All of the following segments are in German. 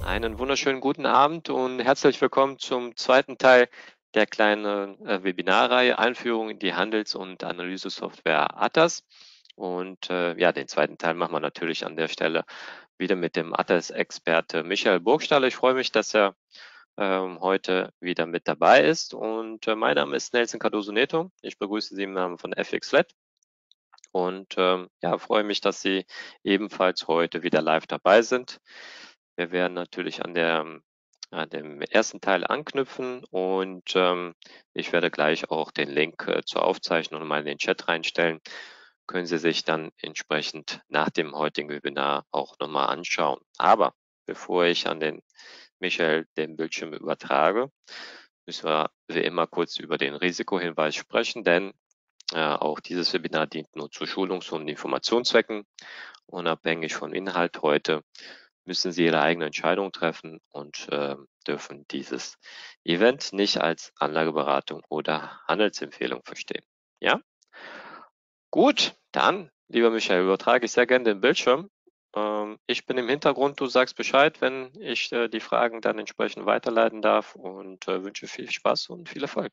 Einen wunderschönen guten Abend und herzlich willkommen zum zweiten Teil der kleinen Webinarreihe Einführung in die Handels- und Analysesoftware ATAS. Und ja, den zweiten Teil machen wir natürlich an der Stelle wieder mit dem ATAS-Experte Michael Burgstaller. Ich freue mich, dass er heute wieder mit dabei ist. Und mein Name ist Nelson Cardoso Neto. Ich begrüße Sie im Namen von FXLED und ja, freue mich, dass Sie ebenfalls heute wieder live dabei sind. Wir werden natürlich an dem ersten Teil anknüpfen und ich werde gleich auch den Link zur Aufzeichnung mal in den Chat reinstellen. Können Sie sich dann entsprechend nach dem heutigen Webinar auch nochmal anschauen. Aber bevor ich an den Michael den Bildschirm übertrage, müssen wir wie immer kurz über den Risikohinweis sprechen, denn auch dieses Webinar dient nur zu Schulungs- und Informationszwecken. Unabhängig vom Inhalt heute müssen Sie Ihre eigene Entscheidung treffen und dürfen dieses Event nicht als Anlageberatung oder Handelsempfehlung verstehen. Ja? Gut, dann, lieber Michael, übertrage ich sehr gerne den Bildschirm. Ich bin im Hintergrund, du sagst Bescheid, wenn ich die Fragen dann entsprechend weiterleiten darf und wünsche viel Spaß und viel Erfolg.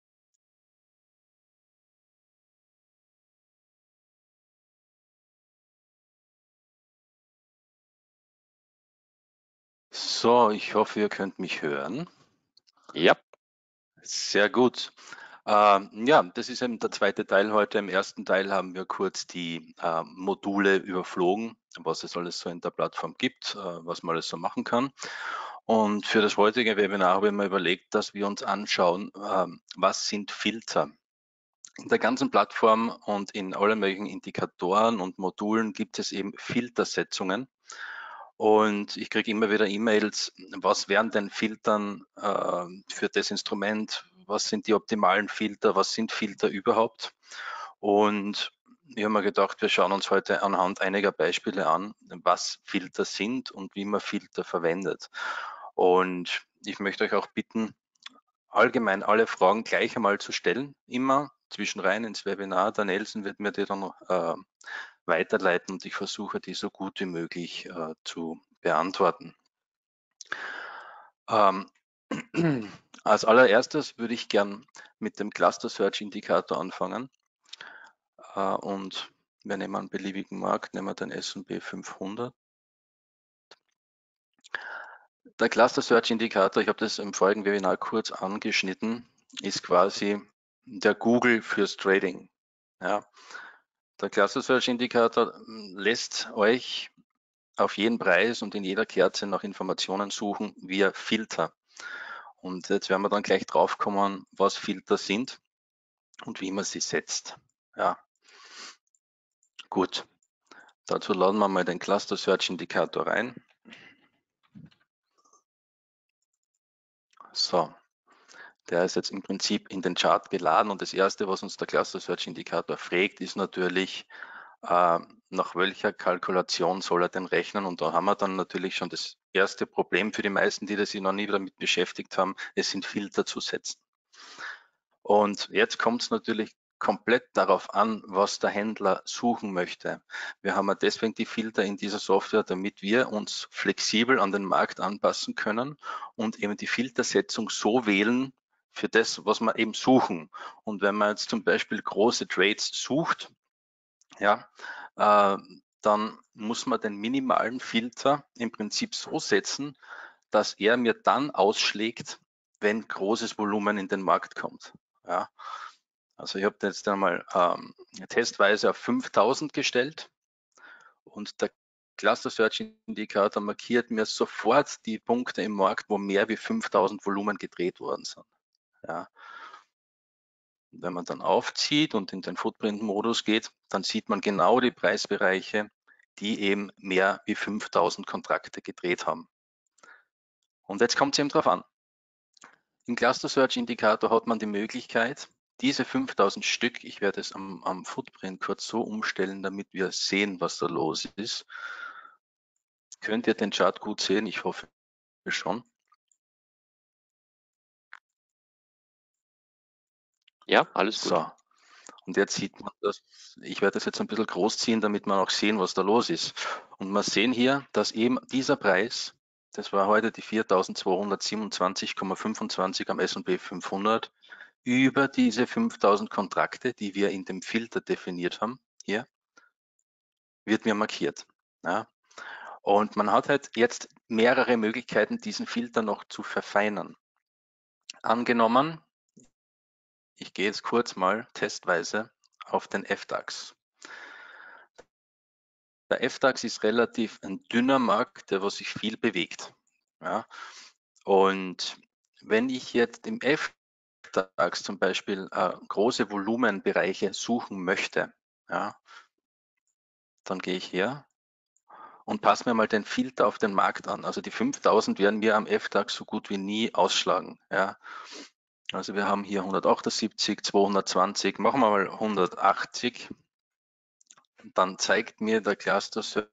So, ich hoffe, ihr könnt mich hören. Ja. Sehr gut. Ja, das ist eben der zweite Teil heute. Im ersten Teil haben wir kurz die Module überflogen, was es alles so in der Plattform gibt, was man alles so machen kann. Und für das heutige Webinar habe ich mir überlegt, dass wir uns anschauen, was sind Filter? In der ganzen Plattform und in allen möglichen Indikatoren und Modulen gibt es eben Filtersetzungen. Und ich kriege immer wieder E-Mails, was wären denn Filtern für das Instrument? Was sind die optimalen Filter? Was sind Filter überhaupt? Und ich habe mir gedacht, wir schauen uns heute anhand einiger Beispiele an, was Filter sind und wie man Filter verwendet. Und ich möchte euch auch bitten, allgemein alle Fragen gleich einmal zu stellen, immer zwischen rein ins Webinar. Der Nelson wird mir die dann weiterleiten und ich versuche, die so gut wie möglich zu beantworten. Als allererstes würde ich gern mit dem Cluster Search Indikator anfangen und wir nehmen einen beliebigen Markt, nehmen wir den S&P 500. Der Cluster Search Indikator, ich habe das im vorigen Webinar kurz angeschnitten, ist quasi der Google fürs Trading. Ja. Der Cluster Search Indikator lässt euch auf jeden Preis und in jeder Kerze nach Informationen suchen via Filter. Und jetzt werden wir dann gleich drauf kommen, was Filter sind und wie man sie setzt. Ja, gut. Dazu laden wir mal den Cluster Search Indikator rein. So, der ist jetzt im Prinzip in den Chart geladen und das erste, was uns der Cluster Search Indikator fragt, ist natürlich, nach welcher Kalkulation soll er denn rechnen? Und da haben wir dann natürlich schon das erste Problem für die meisten, die sich noch nie damit beschäftigt haben, es sind Filter zu setzen. Und jetzt kommt es natürlich komplett darauf an, was der Händler suchen möchte. Wir haben ja deswegen die Filter in dieser Software, damit wir uns flexibel an den Markt anpassen können und eben die Filtersetzung so wählen für das, was wir eben suchen. Und wenn man jetzt zum Beispiel große Trades sucht, ja, dann muss man den minimalen Filter im Prinzip so setzen, dass er mir dann ausschlägt, wenn großes Volumen in den Markt kommt. Ja. Also ich habe jetzt einmal testweise auf 5000 gestellt und der Cluster Search Indikator markiert mir sofort die Punkte im Markt, wo mehr wie 5000 Volumen gedreht worden sind. Ja. Wenn man dann aufzieht und in den Footprint-Modus geht, dann sieht man genau die Preisbereiche, die eben mehr wie 5000 Kontrakte gedreht haben. Und jetzt kommt es eben drauf an. Im Cluster Search Indikator hat man die Möglichkeit, diese 5000 Stück, ich werde es am Footprint kurz so umstellen, damit wir sehen, was da los ist. Könnt ihr den Chart gut sehen? Ich hoffe schon. Ja, alles gut. So, und jetzt sieht man das, ich werde das jetzt ein bisschen groß ziehen, damit man auch sehen, was da los ist. Und wir sehen hier, dass eben dieser Preis das war heute die 4227,25 am S&P 500, über diese 5000 Kontrakte, die wir in dem Filter definiert haben, hier, wird mir markiert. Ja. Und man hat halt jetzt mehrere Möglichkeiten, diesen Filter noch zu verfeinern. Angenommen, ich gehe jetzt kurz mal testweise auf den FDAX. Der FDAX ist relativ ein dünner Markt, der sich viel bewegt. Ja. Und wenn ich jetzt im FDAX zum Beispiel große Volumenbereiche suchen möchte, ja, dann gehe ich her und passe mir mal den Filter auf den Markt an. Also die 5000 werden wir am FDAX so gut wie nie ausschlagen. Ja. Also wir haben hier 178, 220, machen wir mal 180. Dann zeigt mir der Cluster Search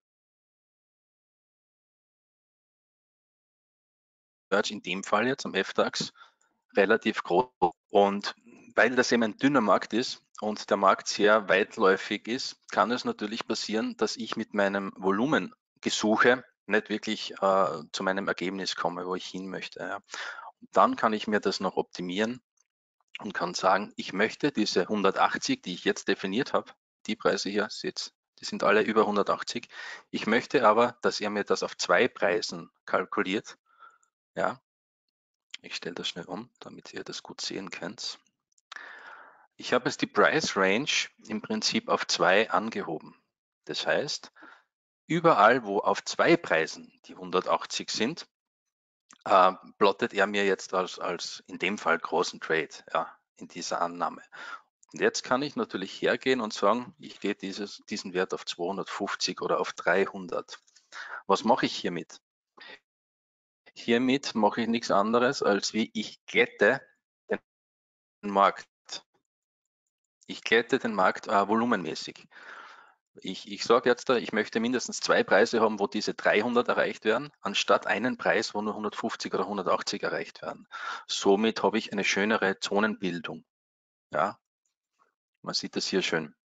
in dem Fall jetzt am FDAX relativ groß. Und weil das eben ein dünner Markt ist und der Markt sehr weitläufig ist, kann es natürlich passieren, dass ich mit meinem Volumengesuche nicht wirklich zu meinem Ergebnis komme, wo ich hin möchte. Ja. Und dann kann ich mir das noch optimieren und kann sagen, ich möchte diese 180, die ich jetzt definiert habe, die Preise hier, seht, die sind alle über 180. Ich möchte aber, dass er mir das auf 2 Preisen kalkuliert. Ja, ich stelle das schnell um, damit ihr das gut sehen könnt. Ich habe jetzt die Price Range im Prinzip auf 2 angehoben. Das heißt, überall, wo auf 2 Preisen die 180 sind, plottet er mir jetzt als in dem Fall großen Trade, ja, in dieser Annahme. Und jetzt kann ich natürlich hergehen und sagen, ich gehe diesen Wert auf 250 oder auf 300. Was mache ich hiermit? Hiermit mache ich nichts anderes, als wie ich glätte den Markt. Ich glätte den Markt volumenmäßig. Ich sage jetzt da, ich möchte mindestens 2 Preise haben, wo diese 300 erreicht werden, anstatt einen Preis, wo nur 150 oder 180 erreicht werden. Somit habe ich eine schönere Zonenbildung. Ja, man sieht das hier schön.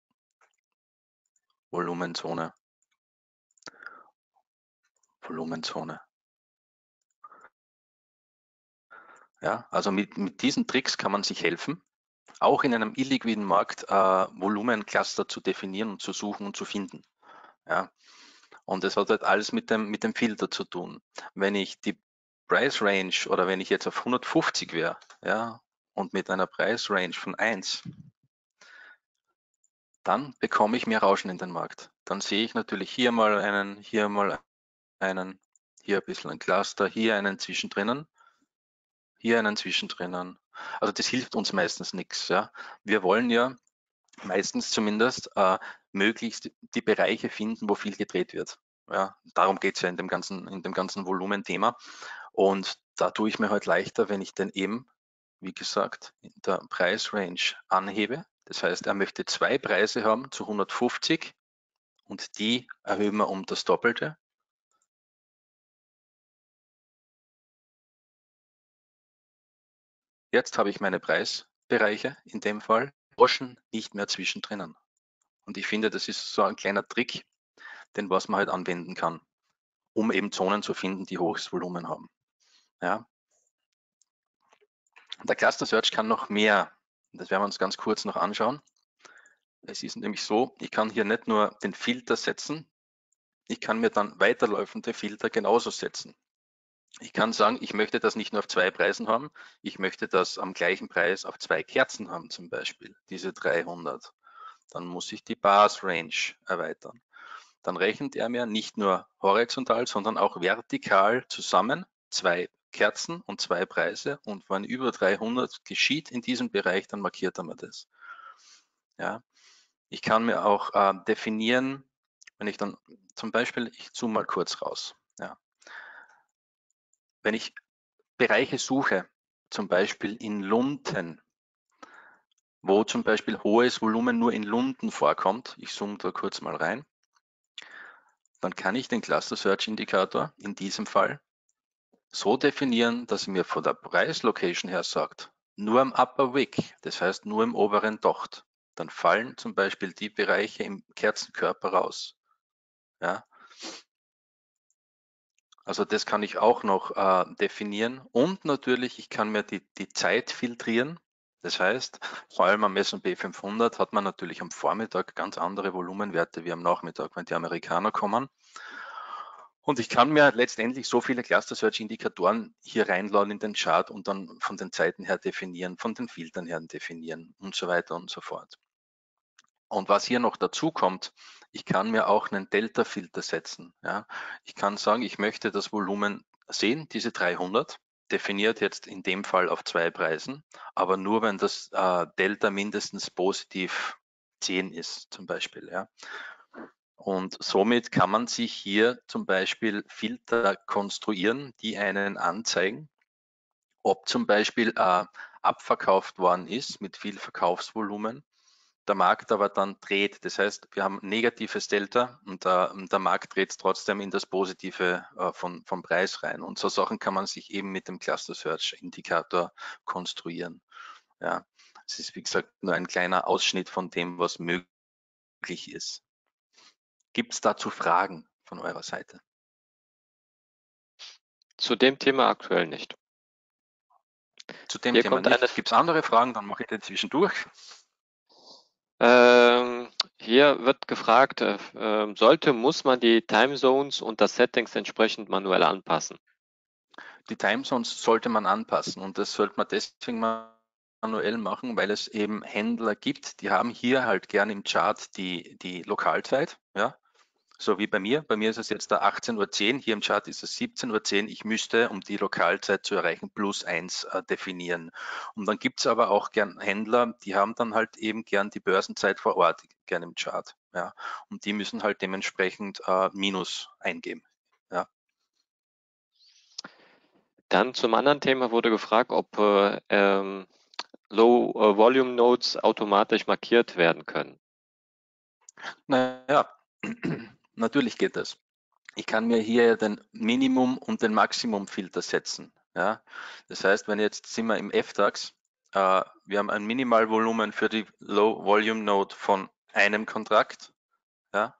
Volumenzone. Volumenzone. Ja, also mit diesen Tricks kann man sich helfen, auch in einem illiquiden Markt Volumencluster zu definieren und zu suchen und zu finden. Ja, und das hat halt alles mit dem Filter zu tun. Wenn ich die Price Range oder wenn ich jetzt auf 150 wäre, ja, und mit einer Price Range von 1, dann bekomme ich mehr Rauschen in den Markt. Dann sehe ich natürlich hier mal einen, hier ein bisschen ein Cluster, hier einen zwischendrin, hier einen zwischendrin. Also das hilft uns meistens nichts. Ja. Wir wollen ja meistens zumindest möglichst die Bereiche finden, wo viel gedreht wird. Ja, darum geht es ja in dem ganzen Volumenthema. Und da tue ich mir halt leichter, wenn ich den eben, wie gesagt, in der Preisrange anhebe. Das heißt, er möchte 2 Preise haben zu 150 und die erhöhen wir um das Doppelte. Jetzt habe ich meine Preisbereiche in dem Fall, Groschen nicht mehr zwischendrin. Und ich finde, das ist so ein kleiner Trick, den was man halt anwenden kann, um eben Zonen zu finden, die hohes Volumen haben. Ja. Der Cluster Search kann noch mehr. Das werden wir uns ganz kurz noch anschauen. Es ist nämlich so, ich kann hier nicht nur den Filter setzen, ich kann mir dann weiterlaufende Filter genauso setzen. Ich kann sagen, ich möchte das nicht nur auf 2 Preisen haben, ich möchte das am gleichen Preis auf 2 Kerzen haben, zum Beispiel, diese 300. Dann muss ich die Bars Range erweitern. Dann rechnet er mir nicht nur horizontal, sondern auch vertikal zusammen 2 Kerzen und 2 Preise, und wenn über 300 geschieht in diesem Bereich, dann markiert er mir das. Ja. Ich kann mir auch definieren, wenn ich dann zum Beispiel, ich zoome mal kurz raus. Ja. Wenn ich Bereiche suche, zum Beispiel in Lunten, wo zum Beispiel hohes Volumen nur in Lunten vorkommt, ich zoome da kurz mal rein, dann kann ich den Cluster Search Indikator in diesem Fall so definieren, dass er mir von der Preislocation her sagt, nur am Upper Wick, das heißt nur im oberen Docht, dann fallen zum Beispiel die Bereiche im Kerzenkörper raus. Ja. Also das kann ich auch noch definieren. Und natürlich, ich kann mir die Zeit filtrieren. Das heißt, vor allem am S&P 500 hat man natürlich am Vormittag ganz andere Volumenwerte wie am Nachmittag, wenn die Amerikaner kommen. Und ich kann mir letztendlich so viele Cluster Search Indikatoren hier reinladen in den Chart und dann von den Zeiten her definieren, von den Filtern her definieren und so weiter und so fort. Und was hier noch dazu kommt, ich kann mir auch einen Delta-Filter setzen. Ja. Ich kann sagen, ich möchte das Volumen sehen, diese 300, definiert jetzt in dem Fall auf 2 Preisen, aber nur wenn das Delta mindestens positiv 10 ist, zum Beispiel. Ja. Und somit kann man sich hier zum Beispiel Filter konstruieren, die einen anzeigen, ob zum Beispiel abverkauft worden ist mit viel Verkaufsvolumen, der Markt aber dann dreht. Das heißt, wir haben negatives Delta und der Markt dreht trotzdem in das Positive vom Preis rein. Und so Sachen kann man sich eben mit dem Cluster Search Indikator konstruieren. Ja, es ist wie gesagt nur ein kleiner Ausschnitt von dem, was möglich ist. Gibt es dazu Fragen von eurer Seite? Zu dem Thema aktuell nicht. Zu dem Hier Thema kommt eine, nicht. Gibt es andere Fragen? Dann mache ich den zwischendurch. hier wird gefragt, muss man die Timezones und das Settings entsprechend manuell anpassen? Die Timezones sollte man anpassen und das sollte man deswegen manuell machen, weil es eben Händler gibt, die haben hier halt gern im Chart die Lokalzeit, ja, so wie bei mir. Bei mir ist es jetzt da 18:10 Uhr, hier im Chart ist es 17:10 Uhr. Ich müsste, um die Lokalzeit zu erreichen, +1 definieren. Und dann gibt es aber auch gern Händler, die haben dann halt eben gern die Börsenzeit vor Ort, gern im Chart. Ja. Und die müssen halt dementsprechend Minus eingeben. Ja. Dann zum anderen Thema wurde gefragt, ob Low Volume Nodes automatisch markiert werden können. Naja, natürlich geht das. Ich kann mir hier den Minimum- und den Maximumfilter setzen. Ja? Das heißt, wenn jetzt sind wir im FDAX, wir haben ein Minimalvolumen für die Low Volume Node von einem Kontrakt. Ja?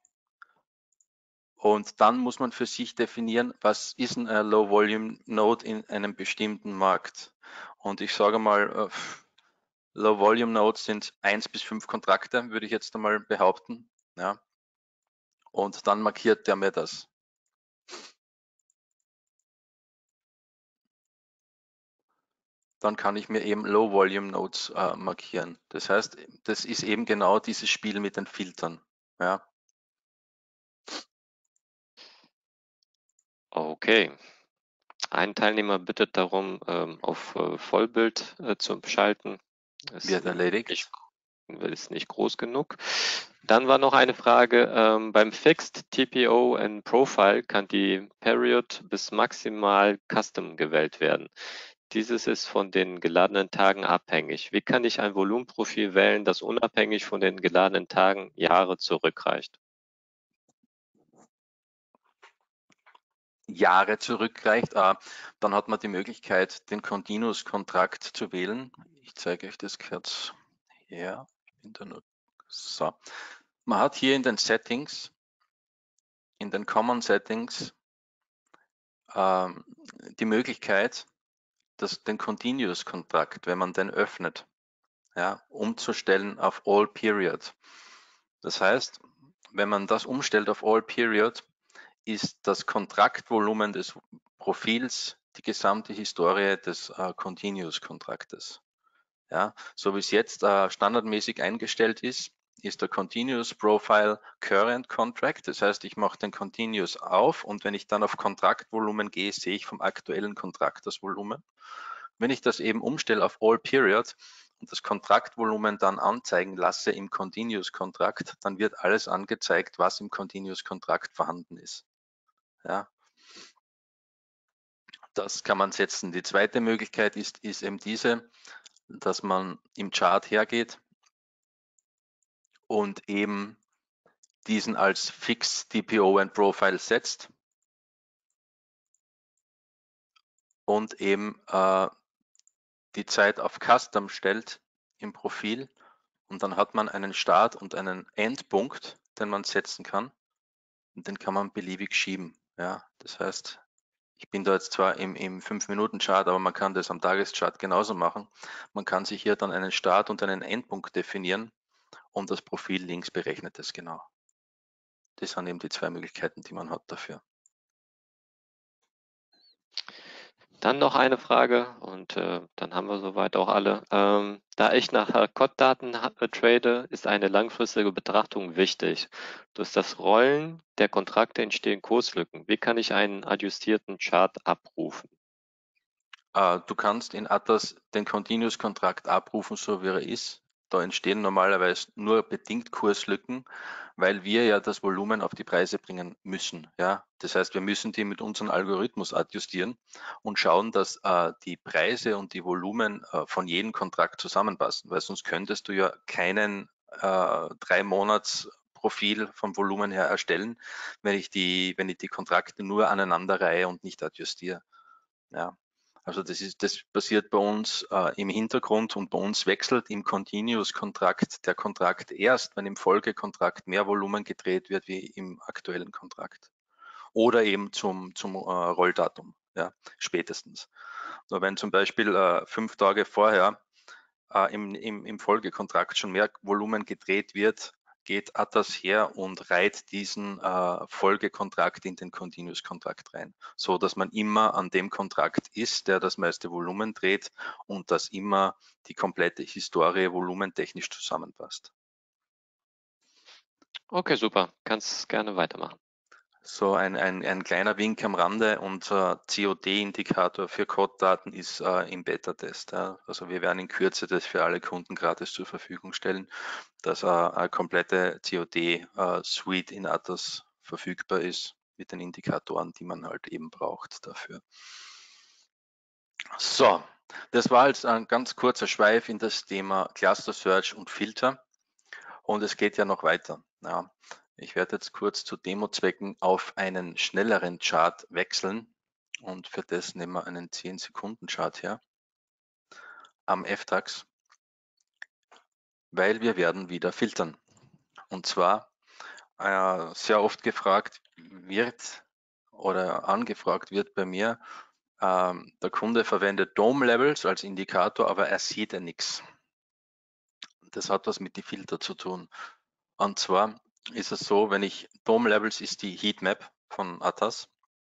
Und dann muss man für sich definieren, was ist eine Low Volume Node in einem bestimmten Markt. Und ich sage mal, Low Volume Nodes sind 1 bis 5 Kontrakte, würde ich jetzt einmal behaupten. Ja? Und dann markiert der mir das. Dann kann ich mir eben Low-Volume-Nodes markieren. Das heißt, das ist eben genau dieses Spiel mit den Filtern. Ja. Okay. Ein Teilnehmer bittet darum, auf Vollbild zu schalten. Wird erledigt. Ist nicht groß genug. Dann war noch eine Frage, beim Fixed TPO and Profile kann die Period bis maximal Custom gewählt werden. Dieses ist von den geladenen Tagen abhängig. Wie kann ich ein Volumenprofil wählen, das unabhängig von den geladenen Tagen Jahre zurückreicht? Jahre zurückreicht, dann hat man die Möglichkeit, den Continuous-Kontrakt zu wählen. Ich zeige euch das kurz her. Ich bin da nur so. Man hat hier in den Settings, in den Common Settings, die Möglichkeit, den Continuous-Kontrakt, wenn man den öffnet, ja, umzustellen auf All Period. Das heißt, wenn man das umstellt auf All Period, ist das Kontraktvolumen des Profils die gesamte Historie des Continuous-Kontraktes. Ja, so wie es jetzt standardmäßig eingestellt ist, ist der Continuous Profile Current Contract. Das heißt, ich mache den Continuous auf und wenn ich dann auf Kontraktvolumen gehe, sehe ich vom aktuellen Kontrakt das Volumen. Wenn ich das eben umstelle auf All Period und das Kontraktvolumen dann anzeigen lasse im Continuous Kontrakt, dann wird alles angezeigt, was im Continuous Kontrakt vorhanden ist. Ja. Das kann man setzen. Die zweite Möglichkeit ist eben diese, dass man im Chart hergeht und eben diesen als Fix TPO and Profile setzt und eben die Zeit auf Custom stellt im Profil und dann hat man einen Start und einen Endpunkt, den man setzen kann und den kann man beliebig schieben. Ja, das heißt, ich bin da jetzt zwar im 5-Minuten-Chart, aber man kann das am Tageschart genauso machen. Man kann sich hier dann einen Start und einen Endpunkt definieren und das Profil links berechnet es genau. Das sind eben die zwei Möglichkeiten, die man hat dafür. Dann noch eine Frage und dann haben wir soweit auch alle. Da ich nach COD-Daten trade, ist eine langfristige Betrachtung wichtig. Durch das Rollen der Kontrakte entstehen Kurslücken. Wie kann ich einen adjustierten Chart abrufen? Du kannst in Atlas den Continuous-Kontrakt abrufen, so wie er ist. Da entstehen normalerweise nur bedingt Kurslücken, weil wir ja das Volumen auf die Preise bringen müssen. Ja? Das heißt, wir müssen die mit unserem Algorithmus adjustieren und schauen, dass die Preise und die Volumen von jedem Kontrakt zusammenpassen, weil sonst könntest du ja keinen 3-Monats-Profil vom Volumen her erstellen, wenn ich die Kontrakte nur aneinander reihe und nicht adjustiere. Ja. Also das passiert bei uns im Hintergrund und bei uns wechselt im Continuous-Kontrakt der Kontrakt erst, wenn im Folgekontrakt mehr Volumen gedreht wird wie im aktuellen Kontrakt. Oder eben zum Rolldatum, ja, spätestens. So, wenn zum Beispiel 5 Tage vorher im Folgekontrakt schon mehr Volumen gedreht wird, geht Atlas her und reiht diesen Folgekontrakt in den Continuous-Kontrakt rein, so dass man immer an dem Kontrakt ist, der das meiste Volumen dreht und dass immer die komplette Historie volumentechnisch zusammenpasst. Okay, super. Kannst gerne weitermachen. So ein kleiner Wink am Rande, unser COD-Indikator für Code-Daten ist im Beta-Test. Ja. Also wir werden in Kürze das für alle Kunden gratis zur Verfügung stellen, dass eine komplette COD-Suite in Atlas verfügbar ist mit den Indikatoren, die man halt eben braucht dafür. So, das war jetzt ein ganz kurzer Schweif in das Thema Cluster Search und Filter und es geht ja noch weiter. Ja. Ich werde jetzt kurz zu Demo-Zwecken auf einen schnelleren Chart wechseln und für das nehmen wir einen 10-Sekunden-Chart her am FDAX, weil wir werden wieder filtern. Und zwar sehr oft gefragt wird oder angefragt wird bei mir, der Kunde verwendet Dome Levels als Indikator, aber er sieht ja nichts. Das hat was mit den Filter zu tun. Und zwar ist es so, wenn ich Dome Levels ist die Heatmap von Atlas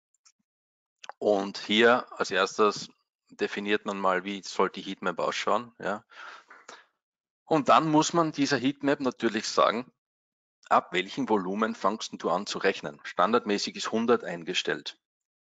und hier als erstes definiert man mal, wie soll die Heatmap ausschauen. Ja. Und dann muss man dieser Heatmap natürlich sagen, ab welchem Volumen fangst du an zu rechnen. Standardmäßig ist 100 eingestellt.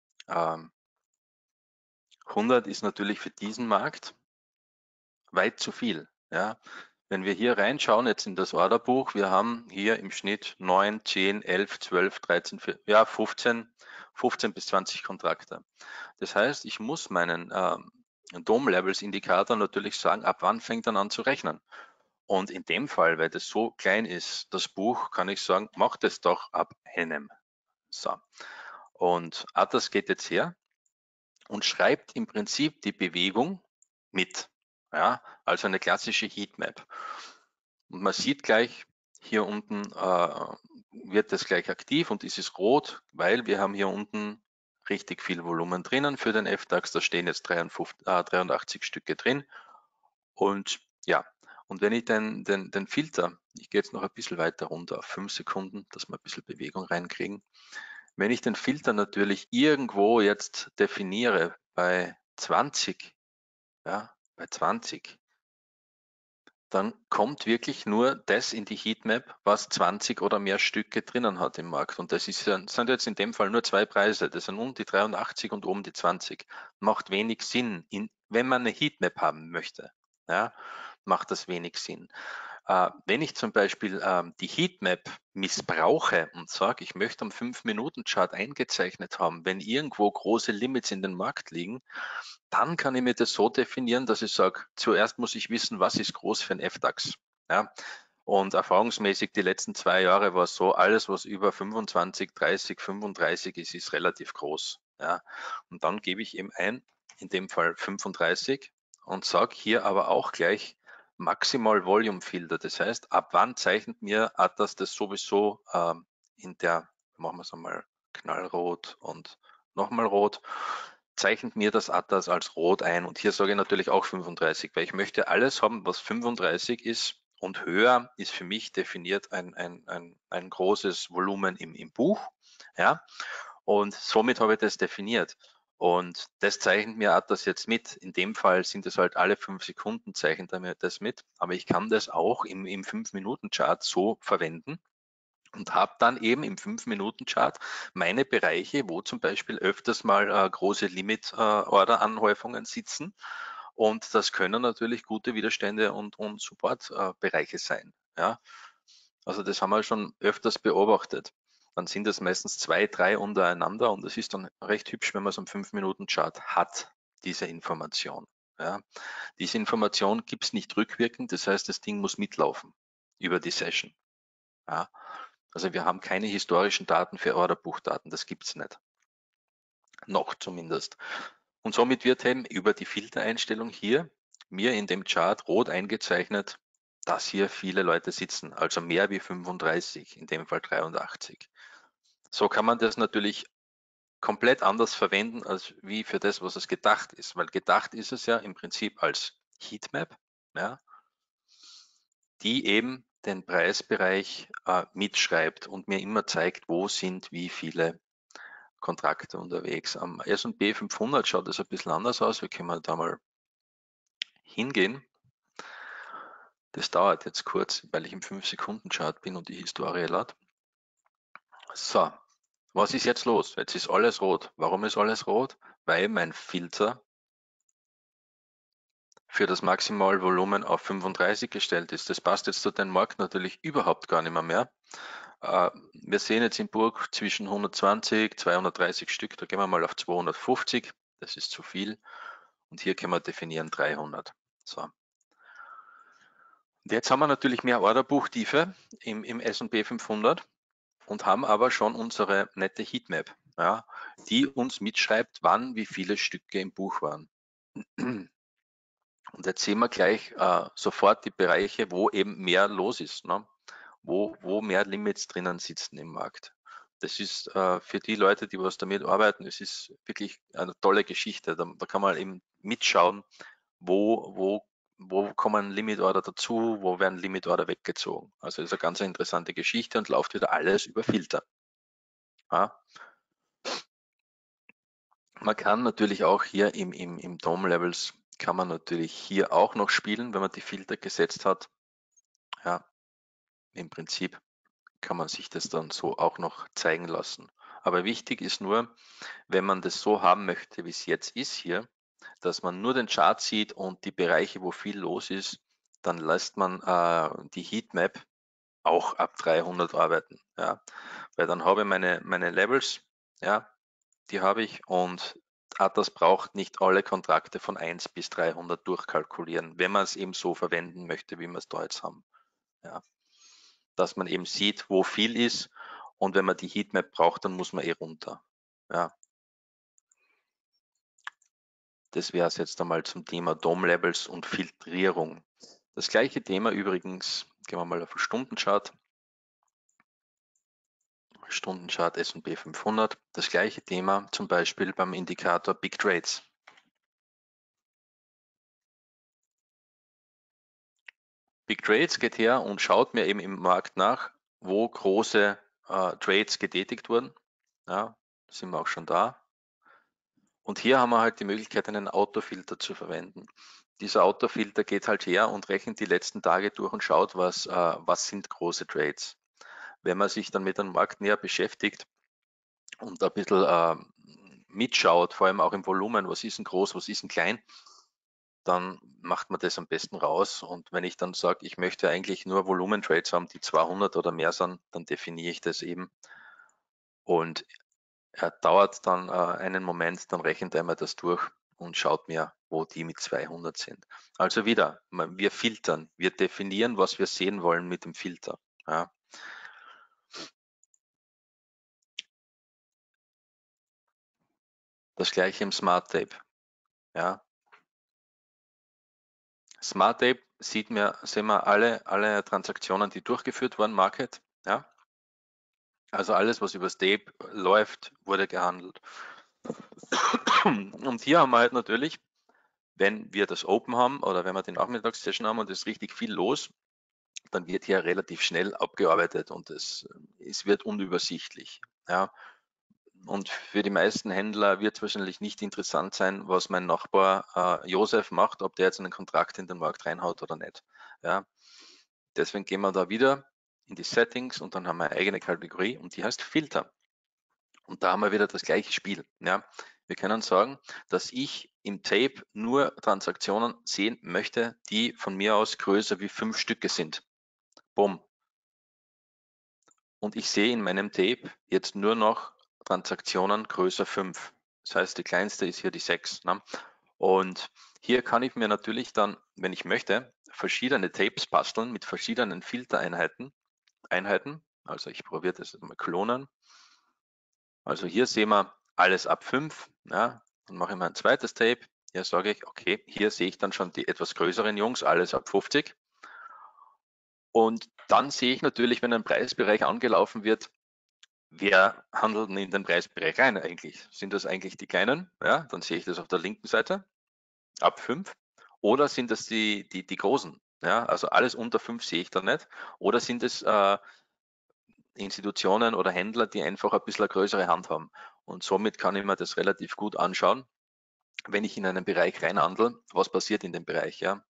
100 ist natürlich für diesen Markt weit zu viel. Ja. Wenn wir hier reinschauen, jetzt in das Orderbuch, wir haben hier im Schnitt 9, 10, 11, 12, 13, 14, ja, 15 bis 20 Kontrakte. Das heißt, ich muss meinen Dome-Levels-Indikator natürlich sagen, ab wann fängt er an zu rechnen. Und in dem Fall, weil das so klein ist, das Buch, kann ich sagen, mach das doch ab einem. So. Und Atlas geht jetzt her und schreibt im Prinzip die Bewegung mit. Ja, also eine klassische Heatmap. Und man sieht gleich, hier unten wird das gleich aktiv und ist es rot, weil wir haben hier unten richtig viel Volumen drinnen für den FDAX. Da stehen jetzt 83 Stücke drin. Und ja, und wenn ich den Filter, ich gehe jetzt noch ein bisschen weiter runter auf 5 Sekunden, dass wir ein bisschen Bewegung reinkriegen. Wenn ich den Filter natürlich irgendwo jetzt definiere bei 20, ja, bei 20, dann kommt wirklich nur das in die Heatmap, was 20 oder mehr Stücke drinnen hat im Markt. Und das sind jetzt in dem Fall nur zwei Preise. Das sind unten die 83 und oben die 20. Macht wenig Sinn, wenn man eine Heatmap haben möchte. Ja, macht das wenig Sinn. Wenn ich zum Beispiel die Heatmap missbrauche und sage, ich möchte am 5-Minuten-Chart eingezeichnet haben, wenn irgendwo große Limits in den Markt liegen, dann kann ich mir das so definieren, dass ich sage, zuerst muss ich wissen, was ist groß für ein FDAX. Ja? Und erfahrungsmäßig die letzten 2 Jahre war es so, alles was über 25, 30, 35 ist, ist relativ groß. Ja? Und dann gebe ich eben ein, in dem Fall 35 und sage hier aber auch gleich Maximal Volume Filter. Das heißt, ab wann zeichnet mir Atlas das sowieso in der, machen wir es einmal knallrot und nochmal rot, zeichnet mir das Atlas als rot ein. Und hier sage ich natürlich auch 35, weil ich möchte alles haben, was 35 ist und höher ist für mich definiert ein großes Volumen im Buch. Ja? Und somit habe ich das definiert. Und das zeichnet mir Atlas jetzt mit. In dem Fall sind es halt alle 5 Sekunden zeichnet er mir das mit. Aber ich kann das auch im 5-Minuten-Chart so verwenden und habe dann eben im 5-Minuten-Chart meine Bereiche, wo zum Beispiel öfters mal große Limit-Order-Anhäufungen sitzen. Und das können natürlich gute Widerstände und Support-Bereiche sein. Ja? Also das haben wir schon öfters beobachtet. Dann sind es meistens 2, 3 untereinander und es ist dann recht hübsch, wenn man so einen 5-Minuten-Chart hat, diese Information. Ja? Diese Information gibt es nicht rückwirkend, das heißt, das Ding muss mitlaufen über die Session. Ja? Also wir haben keine historischen Daten für Orderbuchdaten, das gibt es nicht. Noch zumindest. Und somit wird eben über die Filtereinstellung hier mir in dem Chart rot eingezeichnet, dass hier viele Leute sitzen, also mehr wie 35, in dem Fall 83. So kann man das natürlich komplett anders verwenden, als wie für das, was es gedacht ist, weil gedacht ist es ja im Prinzip als Heatmap, ja, die eben den Preisbereich mitschreibt und mir immer zeigt, wo sind wie viele Kontrakte unterwegs. Am S&P 500 schaut es ein bisschen anders aus. Wir können da mal hingehen. Das dauert jetzt kurz, weil ich im 5-Sekunden-Chart bin und die Historie lad. So, was ist jetzt los? Jetzt ist alles rot. Warum ist alles rot? Weil mein Filter für das Maximalvolumen auf 35 gestellt ist. Das passt jetzt zu dem Markt natürlich überhaupt gar nicht mehr. Wir sehen jetzt im Buch zwischen 120, 230 Stück, da gehen wir mal auf 250, das ist zu viel. Und hier können wir definieren 300. So. Und jetzt haben wir natürlich mehr Orderbuchtiefe im S&P 500 und haben aber schon unsere nette Heatmap, ja, die uns mitschreibt, wann wie viele Stücke im Buch waren. Und jetzt sehen wir gleich sofort die Bereiche, wo eben mehr los ist, ne? Wo mehr Limits drinnen sitzen im Markt. Das ist für die Leute, die was damit arbeiten, es ist wirklich eine tolle Geschichte. Da kann man eben mitschauen, wo kommen Limit Order dazu, wo werden Limit Order weggezogen. Also das ist eine ganz interessante Geschichte und läuft wieder alles über Filter. Ja. Man kann natürlich auch hier im DOM Levels kann man natürlich hier auch noch spielen, wenn man die Filter gesetzt hat. Ja, im Prinzip kann man sich das dann so auch noch zeigen lassen. Aber wichtig ist nur, wenn man das so haben möchte, wie es jetzt ist hier, dass man nur den Chart sieht und die Bereiche, wo viel los ist, dann lässt man die Heatmap auch ab 300 arbeiten. Ja. Weil dann habe ich meine Levels, ja, die habe ich und Atlas braucht nicht alle Kontrakte von 1 bis 300 durchkalkulieren, wenn man es eben so verwenden möchte, wie wir es da jetzt haben. Ja. Dass man eben sieht, wo viel ist und wenn man die Heatmap braucht, dann muss man runter. Ja. Das wäre es jetzt einmal zum Thema DOM-Levels und Filtrierung. Das gleiche Thema übrigens, gehen wir mal auf den Stundenchart. Stundenchart S&P 500. Das gleiche Thema zum Beispiel beim Indikator Big Trades. Big Trades geht her und schaut mir eben im Markt nach, wo große Trades getätigt wurden. Ja, sind wir auch schon da. Und hier haben wir halt die Möglichkeit, einen Autofilter zu verwenden. Dieser Autofilter geht halt her und rechnet die letzten Tage durch und schaut, was sind große Trades. Wenn man sich dann mit dem Markt näher beschäftigt und ein bisschen mitschaut, vor allem auch im Volumen, was ist denn groß, was ist denn klein, dann macht man das am besten raus. Und wenn ich dann sage, ich möchte eigentlich nur Volumentrades haben, die 200 oder mehr sind, dann definiere ich das eben. Und er dauert dann einen Moment, dann rechnet er mir das durch und schaut mir, wo die mit 200 sind. Also wieder, wir filtern, wir definieren, was wir sehen wollen mit dem Filter. Ja. Das gleiche im Smart Tape. Ja. Smart Tape sehen wir alle Transaktionen, die durchgeführt wurden, Market. Ja. Also alles, was übers Tape läuft, wurde gehandelt. Und hier haben wir halt natürlich, wenn wir das Open haben oder wenn wir die Nachmittagssession haben und es ist richtig viel los, dann wird hier relativ schnell abgearbeitet und es wird unübersichtlich. Ja. Und für die meisten Händler wird es wahrscheinlich nicht interessant sein, was mein Nachbar Josef macht, ob der jetzt einen Kontrakt in den Markt reinhaut oder nicht. Ja. Deswegen gehen wir da wieder in die Settings und dann haben wir eine eigene Kategorie und die heißt Filter. Und da haben wir wieder das gleiche Spiel. Ja. Wir können sagen, dass ich im Tape nur Transaktionen sehen möchte, die von mir aus größer wie 5 Stücke sind. Bumm. Und ich sehe in meinem Tape jetzt nur noch Transaktionen größer 5. Das heißt, die kleinste ist hier die 6. Ne? Und hier kann ich mir natürlich dann, wenn ich möchte, verschiedene Tapes basteln mit verschiedenen Filtereinheiten. Also ich probiere das jetzt mal klonen. Also hier sehen wir alles ab 5. Ja? Dann mache ich mal ein zweites Tape. Hier sage ich, okay, hier sehe ich dann schon die etwas größeren Jungs, alles ab 50. Und dann sehe ich natürlich, wenn ein Preisbereich angelaufen wird, wer handelt denn in den Preisbereich rein eigentlich? Sind das eigentlich die Kleinen? Ja, dann sehe ich das auf der linken Seite, ab 5. Oder sind das die Großen? Ja, also alles unter 5 sehe ich da nicht. Oder sind es Institutionen oder Händler, die einfach ein bisschen eine größere Hand haben? Und somit kann ich mir das relativ gut anschauen, wenn ich in einen Bereich reinhandle, was passiert in dem Bereich. Ja?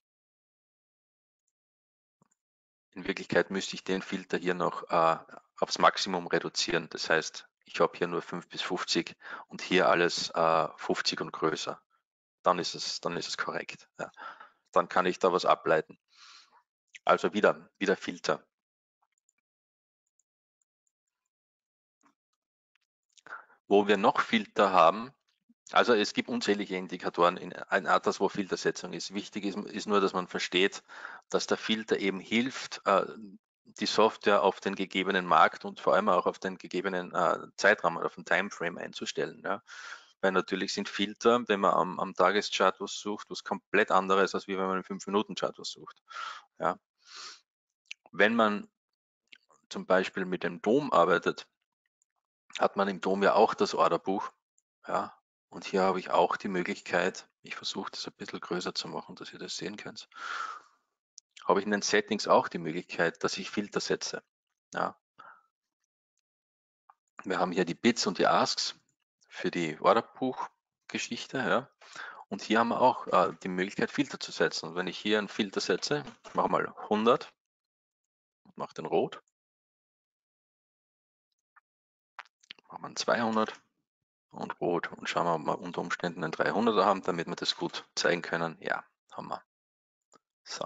In Wirklichkeit müsste ich den Filter hier noch aufs Maximum reduzieren. Das heißt, ich habe hier nur 5 bis 50 und hier alles 50 und größer. Dann ist es korrekt. Ja. Dann kann ich da was ableiten. Also wieder Filter. Wo wir noch Filter haben, also es gibt unzählige Indikatoren in Atlas, wo Filtersetzung ist. Wichtig ist nur, dass man versteht, dass der Filter eben hilft, die Software auf den gegebenen Markt und vor allem auch auf den gegebenen Zeitraum oder auf den Timeframe einzustellen. Ja. Weil natürlich sind Filter, wenn man am Tageschart was sucht, was komplett anderes, als wenn man im 5-Minuten-Chart was sucht. Ja. Wenn man zum Beispiel mit dem DOM arbeitet, hat man im DOM ja auch das Orderbuch. Ja, und hier habe ich auch die Möglichkeit, ich versuche das ein bisschen größer zu machen, dass ihr das sehen könnt, habe ich in den Settings auch die Möglichkeit, dass ich Filter setze. Ja. Wir haben hier die Bits und die Asks für die Orderbuchgeschichte. Ja. Und hier haben wir auch die Möglichkeit, Filter zu setzen. Und wenn ich hier einen Filter setze, ich mache mal 100, mache den rot, mache mal 200 und rot und schauen wir, ob wir unter Umständen einen 300er haben, damit wir das gut zeigen können. Ja, haben wir. So.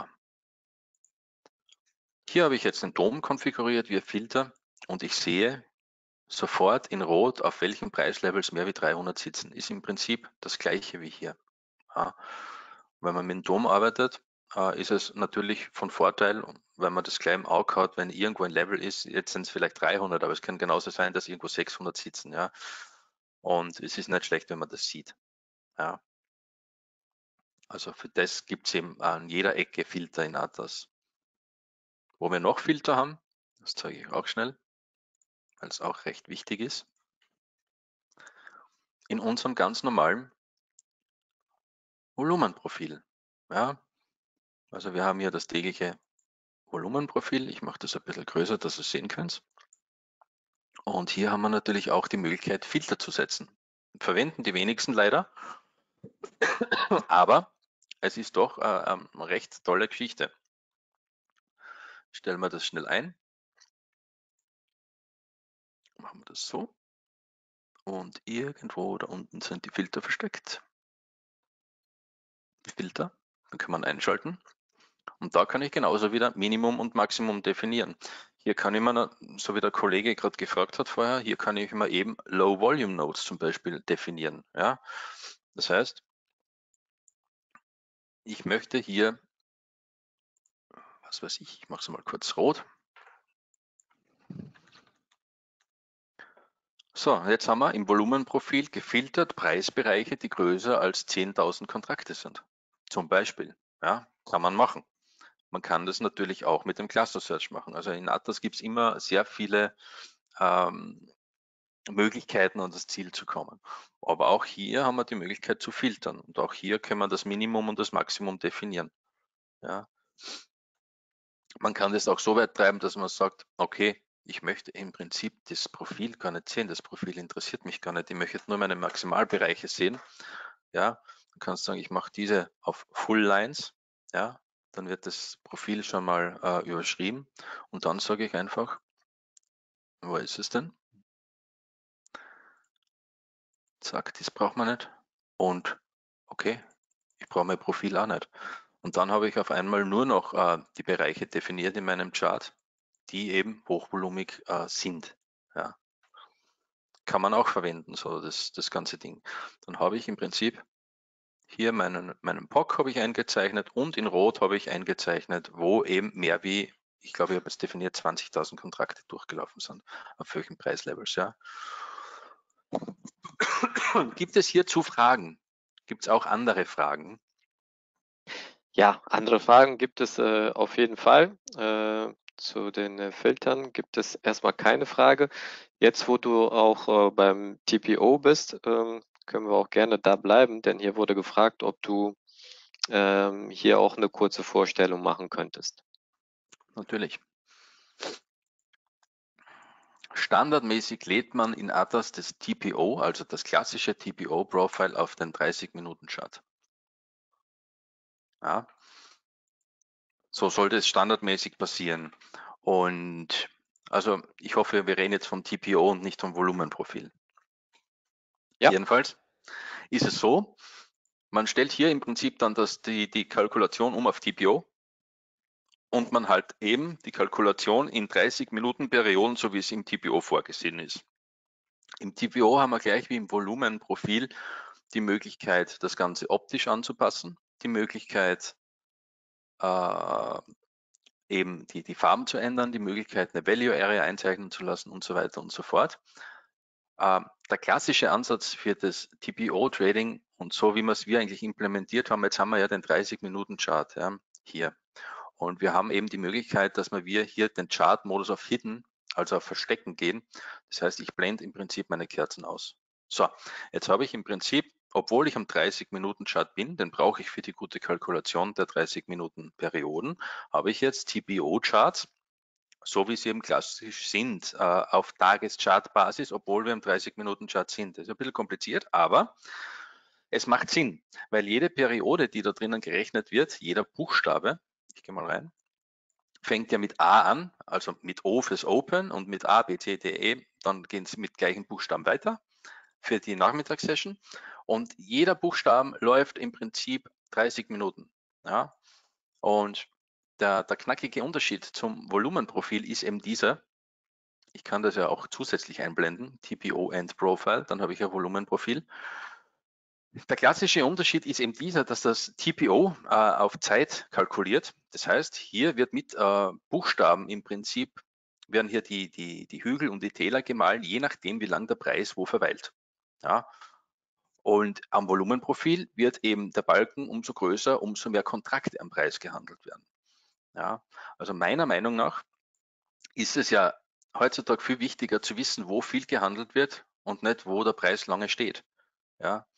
Hier habe ich jetzt den DOM konfiguriert via Filter und ich sehe sofort in Rot, auf welchen Preislevels mehr wie 300 sitzen. Ist im Prinzip das gleiche wie hier. Ja. Wenn man mit dem DOM arbeitet, ist es natürlich von Vorteil, wenn man das gleich im Auge hat, wenn irgendwo ein Level ist, jetzt sind es vielleicht 300, aber es kann genauso sein, dass irgendwo 600 sitzen. Ja. Und es ist nicht schlecht, wenn man das sieht. Ja. Also für das gibt es eben an jeder Ecke Filter in Atlas. Wo wir noch Filter haben, das zeige ich auch schnell, weil es auch recht wichtig ist. In unserem ganz normalen Volumenprofil. Ja, also wir haben hier das tägliche Volumenprofil. Ich mache das ein bisschen größer, dass ihr es sehen könnt. Und hier haben wir natürlich auch die Möglichkeit, Filter zu setzen. Verwenden die wenigsten leider, aber es ist doch eine recht tolle Geschichte. Stellen wir das schnell ein. Machen wir das so. Und irgendwo da unten sind die Filter versteckt. Filter, dann kann man einschalten. Und da kann ich genauso wieder Minimum und Maximum definieren. Hier kann ich mir, so wie der Kollege gerade gefragt hat vorher, hier kann ich mir eben Low Volume Nodes zum Beispiel definieren. Ja? Das heißt, ich möchte hier, was weiß ich mache es mal kurz rot. So, jetzt haben wir im Volumenprofil gefiltert Preisbereiche, die größer als 10.000 Kontrakte sind. Zum Beispiel. Ja, kann man machen. Man kann das natürlich auch mit dem Cluster Search machen. Also in Atlas gibt es immer sehr viele Möglichkeiten, an das Ziel zu kommen. Aber auch hier haben wir die Möglichkeit zu filtern und auch hier können wir das Minimum und das Maximum definieren. Ja. Man kann das auch so weit treiben, dass man sagt, okay, ich möchte im Prinzip das Profil gar nicht sehen, das Profil interessiert mich gar nicht, ich möchte nur meine Maximalbereiche sehen. Ja, du kannst sagen, ich mache diese auf Full Lines, ja, dann wird das Profil schon mal überschrieben und dann sage ich einfach, wo ist es denn? Zack, das braucht man nicht. Und okay, ich brauche mein Profil auch nicht. Und dann habe ich auf einmal nur noch die Bereiche definiert in meinem Chart, die eben hochvolumig sind. Ja. Kann man auch verwenden, so das ganze Ding. Dann habe ich im Prinzip hier meinen POC habe ich eingezeichnet und in Rot habe ich eingezeichnet, wo eben mehr wie, ich glaube, ich habe jetzt definiert 20.000 Kontrakte durchgelaufen sind, auf welchen Preislevels. Ja. Gibt es hierzu Fragen? Gibt es auch andere Fragen? Ja, andere Fragen gibt es auf jeden Fall. Zu den Filtern gibt es erstmal keine Frage. Jetzt, wo du auch beim TPO bist, können wir auch gerne da bleiben, denn hier wurde gefragt, ob du hier auch eine kurze Vorstellung machen könntest. Natürlich. Standardmäßig lädt man in Atas das TPO, also das klassische TPO-Profile auf den 30-Minuten-Chart. Ja. So sollte es standardmäßig passieren. Und also ich hoffe, wir reden jetzt vom TPO und nicht vom Volumenprofil. Ja. Jedenfalls ist es so, man stellt hier im Prinzip dann die Kalkulation um auf TPO und man halt eben die Kalkulation in 30 Minuten Perioden, so wie es im TPO vorgesehen ist. Im TPO haben wir gleich wie im Volumenprofil die Möglichkeit, das Ganze optisch anzupassen, die Möglichkeit, eben die Farben zu ändern, die Möglichkeit, eine Value Area einzeichnen zu lassen und so weiter und so fort. Der klassische Ansatz für das TPO-Trading und so wie wir es eigentlich implementiert haben, jetzt haben wir ja den 30-Minuten-Chart ja, hier. Und wir haben eben die Möglichkeit, dass wir hier den Chart-Modus auf Hidden, also auf Verstecken gehen. Das heißt, ich blende im Prinzip meine Kerzen aus. So, jetzt habe ich im Prinzip, obwohl ich am 30-Minuten-Chart bin, den brauche ich für die gute Kalkulation der 30-Minuten-Perioden, habe ich jetzt TPO-Charts, so wie sie eben klassisch sind, auf Tageschart-Basis, obwohl wir im 30-Minuten-Chart sind. Das ist ein bisschen kompliziert, aber es macht Sinn, weil jede Periode, die da drinnen gerechnet wird, jeder Buchstabe, ich gehe mal rein, fängt ja mit A an, also mit O fürs Open und mit A, B, C, D, E, dann gehen sie mit gleichen Buchstaben weiter für die Nachmittagssession und jeder Buchstaben läuft im Prinzip 30 Minuten. Ja? Und der knackige Unterschied zum Volumenprofil ist eben dieser. Ich kann das ja auch zusätzlich einblenden, TPO and Profile, dann habe ich ein Volumenprofil. Der klassische Unterschied ist eben dieser, dass das TPO auf Zeit kalkuliert. Das heißt, hier wird mit Buchstaben im Prinzip, werden hier die Hügel und die Täler gemahlen, je nachdem, wie lang der Preis wo verweilt. Ja. Und am Volumenprofil wird eben der Balken umso größer, umso mehr Kontrakte am Preis gehandelt werden. Ja. Also meiner Meinung nach ist es ja heutzutage viel wichtiger zu wissen, wo viel gehandelt wird und nicht, wo der Preis lange steht. Ja.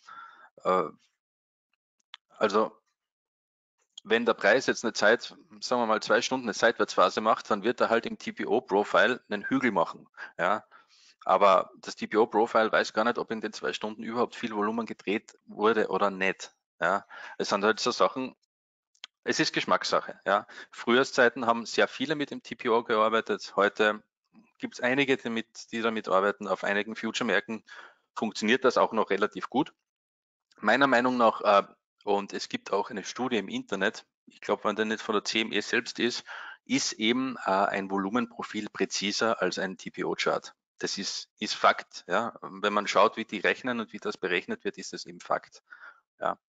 Also wenn der Preis jetzt eine Zeit, sagen wir mal 2 Stunden eine Seitwärtsphase macht, dann wird er halt im TPO-Profile einen Hügel machen. Ja. Aber das TPO-Profile weiß gar nicht, ob in den 2 Stunden überhaupt viel Volumen gedreht wurde oder nicht. Ja. Es sind halt so Sachen, es ist Geschmackssache. Ja. Frühjahrszeiten haben sehr viele mit dem TPO gearbeitet. Heute gibt es einige, die damit arbeiten. Auf einigen Future-Märkten funktioniert das auch noch relativ gut. Meiner Meinung nach, und es gibt auch eine Studie im Internet, ich glaube, wenn der nicht von der CME selbst ist eben ein Volumenprofil präziser als ein TPO-Chart. Das ist Fakt. Ja. Wenn man schaut, wie die rechnen und wie das berechnet wird, ist das eben Fakt. Ja.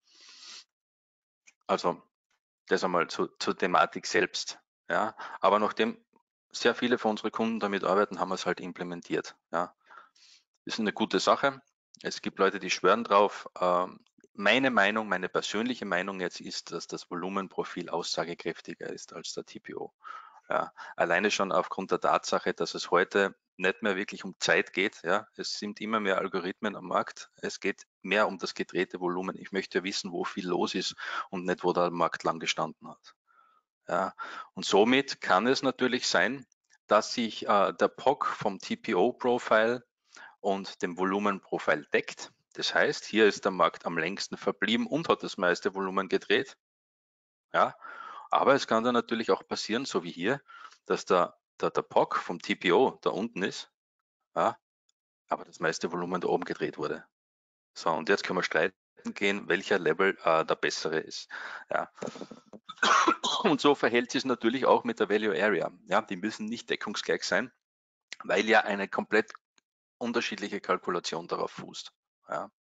Also das einmal zur Thematik selbst. Ja. Aber nachdem sehr viele von unseren Kunden damit arbeiten, haben wir es halt implementiert. Ja. Ist eine gute Sache. Es gibt Leute, die schwören drauf. Meine Meinung, meine persönliche Meinung jetzt ist, dass das Volumenprofil aussagekräftiger ist als der TPO. Ja, alleine schon aufgrund der Tatsache, dass es heute nicht mehr wirklich um Zeit geht. Ja, es sind immer mehr Algorithmen am Markt. Es geht mehr um das gedrehte Volumen. Ich möchte ja wissen, wo viel los ist und nicht, wo der Markt lang gestanden hat. Ja, und somit kann es natürlich sein, dass sich der POC vom TPO-Profile und dem Volumenprofil deckt. Das heißt, hier ist der Markt am längsten verblieben und hat das meiste Volumen gedreht. Ja, aber es kann dann natürlich auch passieren, so wie hier, dass der POC vom TPO da unten ist, ja, aber das meiste Volumen da oben gedreht wurde. So, und jetzt können wir streiten gehen, welcher Level der bessere ist. Ja. Und so verhält sich es natürlich auch mit der Value Area. Ja, die müssen nicht deckungsgleich sein, weil ja eine komplett unterschiedliche Kalkulation darauf fußt. Ja.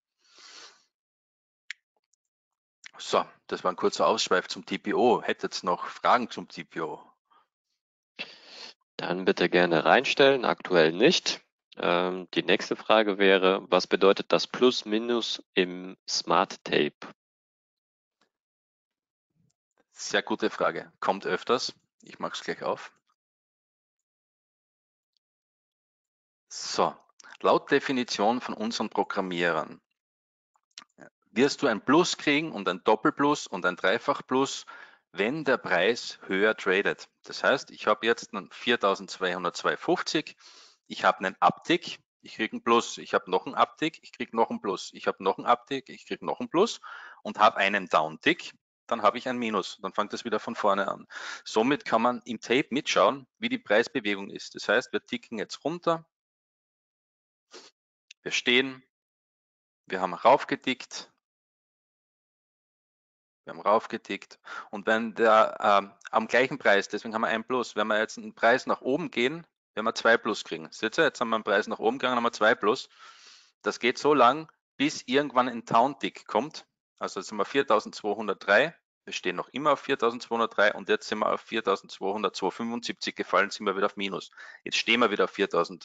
So, das war ein kurzer Ausschweif zum TPO. Hättet ihr noch Fragen zum TPO? Dann bitte gerne reinstellen, aktuell nicht. Die nächste Frage wäre, was bedeutet das Plus-Minus im Smart Tape? Sehr gute Frage. Kommt öfters. Ich mache es gleich auf. So, laut Definition von unseren Programmierern wirst du ein Plus kriegen und ein Doppelplus und ein Dreifachplus, wenn der Preis höher tradet. Das heißt, ich habe jetzt einen 4.202,50, ich habe einen Uptick, ich kriege einen Plus, ich habe noch einen Uptick, ich kriege noch einen Plus, ich habe noch einen Uptick, ich kriege noch einen Plus und habe einen Downtick, dann habe ich ein Minus, dann fängt das wieder von vorne an. Somit kann man im Tape mitschauen, wie die Preisbewegung ist. Das heißt, wir ticken jetzt runter, wir stehen, wir haben raufgetickt, wir haben raufgetickt und wenn der am gleichen Preis, deswegen haben wir ein Plus, wenn wir jetzt einen Preis nach oben gehen, werden wir 2 Plus kriegen. Seht ihr, jetzt haben wir einen Preis nach oben gegangen, haben wir 2 Plus. Das geht so lang, bis irgendwann ein Downtick kommt. Also jetzt sind wir 4.203, wir stehen noch immer auf 4.203 und jetzt sind wir auf 4.275 gefallen, sind wir wieder auf Minus. Jetzt stehen wir wieder auf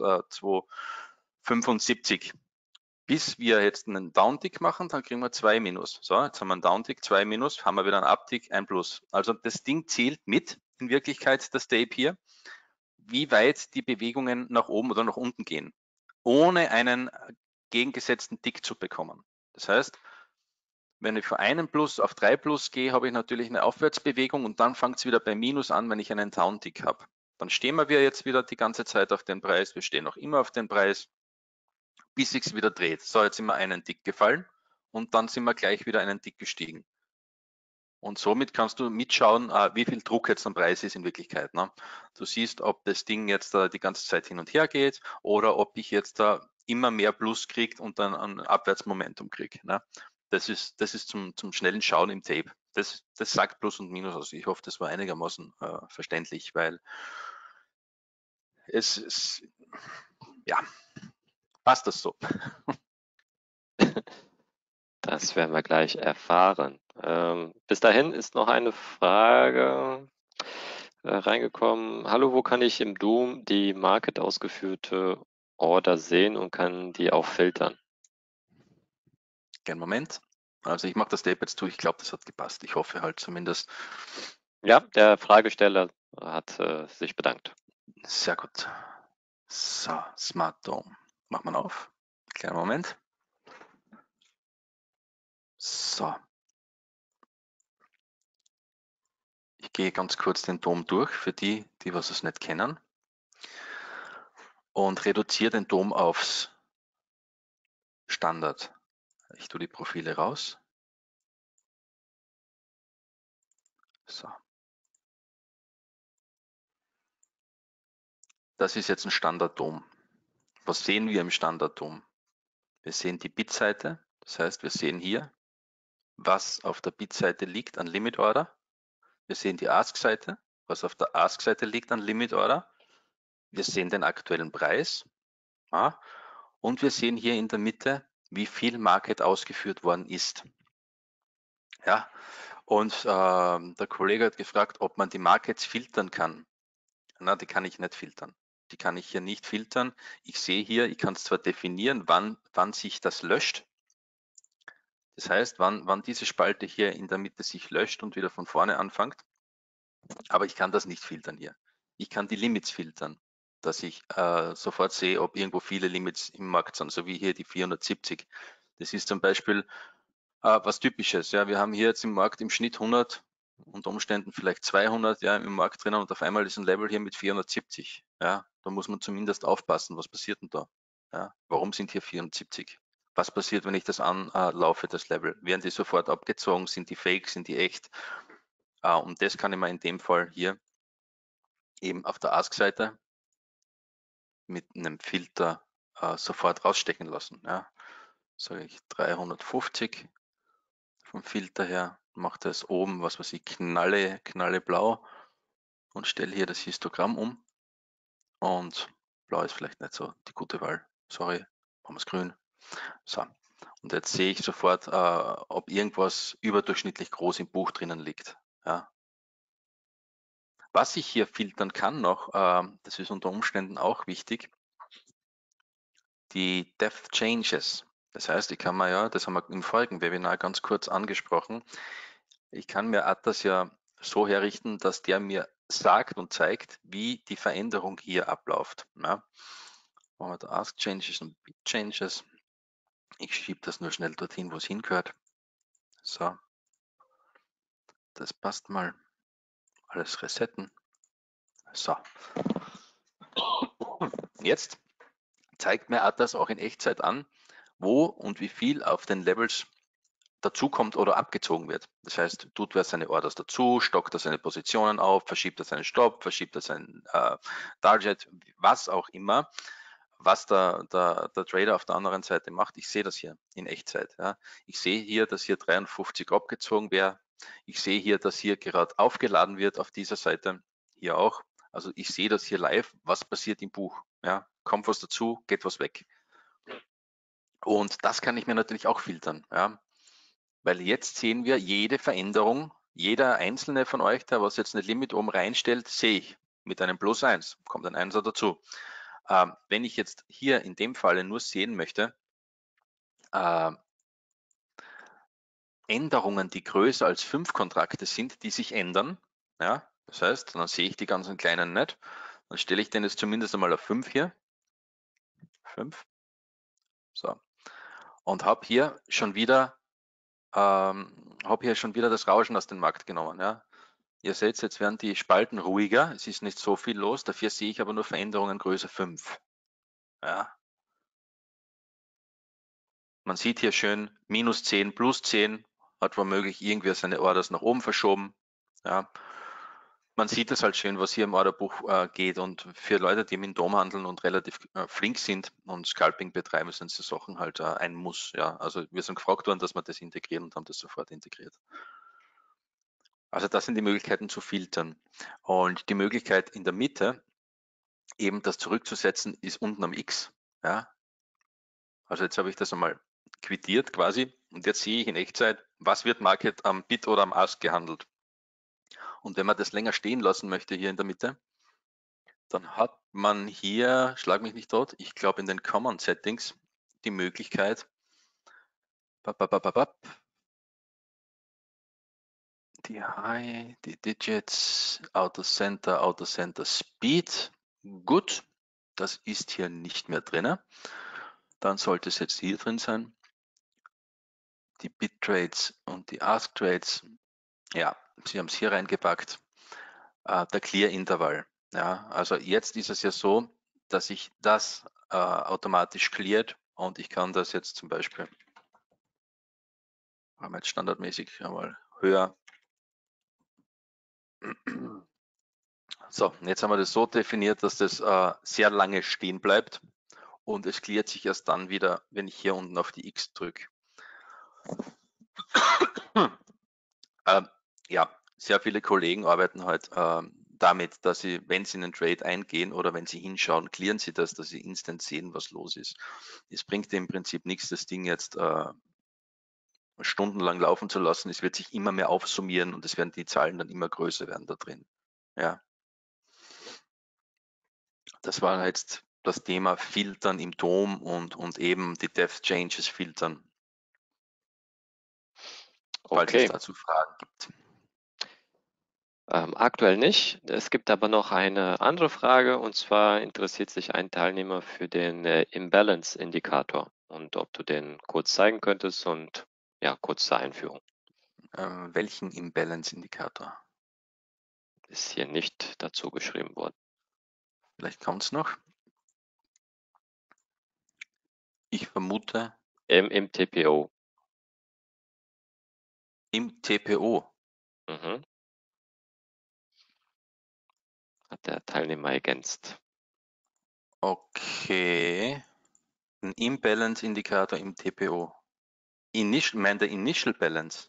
4.275. Bis wir jetzt einen Downtick machen, dann kriegen wir 2 Minus. So, jetzt haben wir einen Downtick, 2 Minus, haben wir wieder einen Uptick, 1 Plus. Also das Ding zählt mit, in Wirklichkeit das Tape hier, wie weit die Bewegungen nach oben oder nach unten gehen, ohne einen gegengesetzten Tick zu bekommen. Das heißt, wenn ich von einem Plus auf 3 Plus gehe, habe ich natürlich eine Aufwärtsbewegung und dann fängt es wieder bei Minus an, wenn ich einen Downtick habe. Dann stehen wir jetzt wieder die ganze Zeit auf den Preis, wir stehen noch immer auf den Preis, bis sich's wieder dreht. So, jetzt sind wir einen Tick gefallen und dann sind wir gleich wieder einen Tick gestiegen. Und somit kannst du mitschauen, wie viel Druck jetzt am Preis ist in Wirklichkeit. Ne? Du siehst, ob das Ding jetzt die ganze Zeit hin und her geht oder ob ich jetzt immer mehr Plus kriege und dann ein Abwärtsmomentum kriege. Ne? Das ist zum schnellen Schauen im Tape. Das sagt Plus und Minus aus. Ich hoffe, das war einigermaßen verständlich, weil ja, passt das so. Das werden wir gleich erfahren. Bis dahin ist noch eine Frage reingekommen. Hallo, wo kann ich im Doom die Market ausgeführte Order sehen und kann die auch filtern? Einen Moment. Also ich mache das Tape jetzt zu. Ich glaube, das hat gepasst. Ich hoffe halt zumindest. Ja, der Fragesteller hat sich bedankt. Sehr gut. So, Smart Dome. Macht man auf. Kleinen Moment. So. Ich gehe ganz kurz den Dom durch für die was es nicht kennen. Und reduziere den Dom aufs Standard. Ich tue die Profile raus. So. Das ist jetzt ein Standard-Dom. Was sehen wir im Standard-Dom? Wir sehen die Bit-Seite. Das heißt, wir sehen hier, was auf der Bit-Seite liegt an Limit Order. Wir sehen die Ask-Seite, was auf der Ask-Seite liegt an Limit Order. Wir sehen den aktuellen Preis. Ja, und wir sehen hier in der Mitte, wie viel Market ausgeführt worden ist. Ja, und der Kollege hat gefragt, ob man die Markets filtern kann. Na, die kann ich nicht filtern. Die kann ich hier nicht filtern. Ich sehe hier, ich kann es zwar definieren, wann sich das löscht. Das heißt, wann diese Spalte hier in der Mitte sich löscht und wieder von vorne anfängt. Aber ich kann das nicht filtern hier. Ich kann die Limits filtern. dass ich sofort sehe, ob irgendwo viele Limits im Markt sind, so wie hier die 470. Das ist zum Beispiel was Typisches. Ja, wir haben hier jetzt im Markt im Schnitt 100, unter Umständen vielleicht 200 ja, im Markt drinnen und auf einmal ist ein Level hier mit 470. Ja, da muss man zumindest aufpassen, was passiert denn da? Ja, warum sind hier 470? Was passiert, wenn ich das anlaufe, das Level? Werden die sofort abgezogen? Sind die fake? Sind die echt? Und das kann ich mir in dem Fall hier eben auf der Ask-Seite mit einem Filter sofort rausstecken lassen. Ja. Sage ich 350 vom Filter her, mache das oben, was weiß ich, knalle blau und stelle hier das Histogramm um. Und blau ist vielleicht nicht so die gute Wahl. Sorry, machen wir es grün. So. Und jetzt sehe ich sofort, ob irgendwas überdurchschnittlich groß im Buch drinnen liegt. Ja. Was ich hier filtern kann noch, das ist unter Umständen auch wichtig, die Depth Changes. Das heißt, ich kann mir ja, das haben wir im vorigen Webinar ganz kurz angesprochen, ich kann mir Atlas ja so herrichten, dass der mir sagt und zeigt, wie die Veränderung hier abläuft. Ja. Machen wir da Ask Changes und Bit Changes. Ich schiebe das nur schnell dorthin, wo es hingehört. So, das passt mal. Alles resetten. So. Jetzt zeigt mir Atlas auch in Echtzeit an, wo und wie viel auf den Levels dazukommt oder abgezogen wird. Das heißt, tut wer seine Orders dazu, stockt er seine Positionen auf, verschiebt er seinen Stopp, verschiebt er seinen Target, was auch immer, was der Trader auf der anderen Seite macht. Ich sehe das hier in Echtzeit. Ja. Ich sehe hier, dass hier 53 abgezogen wäre. Ich sehe hier, dass hier gerade aufgeladen wird auf dieser Seite, hier auch. Also ich sehe das hier live, was passiert im Buch. Ja. Kommt was dazu, geht was weg. Und das kann ich mir natürlich auch filtern. Ja. Weil jetzt sehen wir jede Veränderung, jeder einzelne von euch, der was jetzt eine Limit oben reinstellt, sehe ich mit einem +1, kommt ein Einser dazu. Wenn ich jetzt hier in dem Falle nur sehen möchte, Änderungen, die größer als 5 Kontrakte sind, die sich ändern, ja, das heißt, dann sehe ich die ganzen kleinen nicht, dann stelle ich den jetzt zumindest einmal auf 5 hier, 5, so, und habe hier schon wieder das Rauschen aus dem Markt genommen. Ja. Ihr seht, jetzt werden die Spalten ruhiger, es ist nicht so viel los, dafür sehe ich aber nur Veränderungen Größe 5. Ja. Man sieht hier schön -10, +10, hat womöglich irgendwer seine Orders nach oben verschoben. Ja. Man sieht es halt schön, was hier im Orderbuch geht, und für Leute, die mit Dom handeln und relativ flink sind und Scalping betreiben, sind so Sachen halt ein Muss. Ja. Also wir sind gefragt worden, dass wir das integrieren und haben das sofort integriert. Also das sind die Möglichkeiten zu filtern. Und die Möglichkeit in der Mitte, eben das zurückzusetzen, ist unten am X. Ja? Also jetzt habe ich das einmal quittiert quasi und jetzt sehe ich in Echtzeit, was wird Market am Bid oder am Ask gehandelt. Und wenn man das länger stehen lassen möchte hier in der Mitte, dann hat man hier, schlag mich nicht tot, ich glaube in den Common Settings die Möglichkeit, die High, die Digits, Auto Center Speed, gut, das ist hier nicht mehr drin. Dann sollte es jetzt hier drin sein. Die Bit-Trades und die Ask-Trades, ja, Sie haben es hier reingepackt. Der Clear-Intervall, ja, also jetzt ist es ja so, dass sich das automatisch cleart und ich kann das jetzt zum Beispiel, haben wir jetzt standardmäßig einmal höher. So, jetzt haben wir das so definiert, dass das sehr lange stehen bleibt und es cleart sich erst dann wieder, wenn ich hier unten auf die X drücke. Ja, sehr viele Kollegen arbeiten halt damit, dass sie, wenn sie einen Trade eingehen oder wenn sie hinschauen, clearen sie das, dass sie instant sehen, was los ist. Es bringt im Prinzip nichts, das Ding jetzt stundenlang laufen zu lassen. Es wird sich immer mehr aufsummieren und es werden die Zahlen dann immer größer werden da drin. Ja. Das war jetzt das Thema Filtern im DOM und eben die Depth Changes filtern. Falls es dazu Fragen gibt. Aktuell nicht. Es gibt aber noch eine andere Frage, und zwar interessiert sich ein Teilnehmer für den Imbalance-Indikator und ob du den kurz zeigen könntest und ja, kurz zur Einführung. Welchen Imbalance-Indikator? Ist hier nicht dazu geschrieben worden. Vielleicht kommt es noch. Ich vermute Im TPO. im TPO. Mhm. Hat der Teilnehmer ergänzt. Okay. Ein Imbalance-Indikator im TPO. Meint der Initial Balance?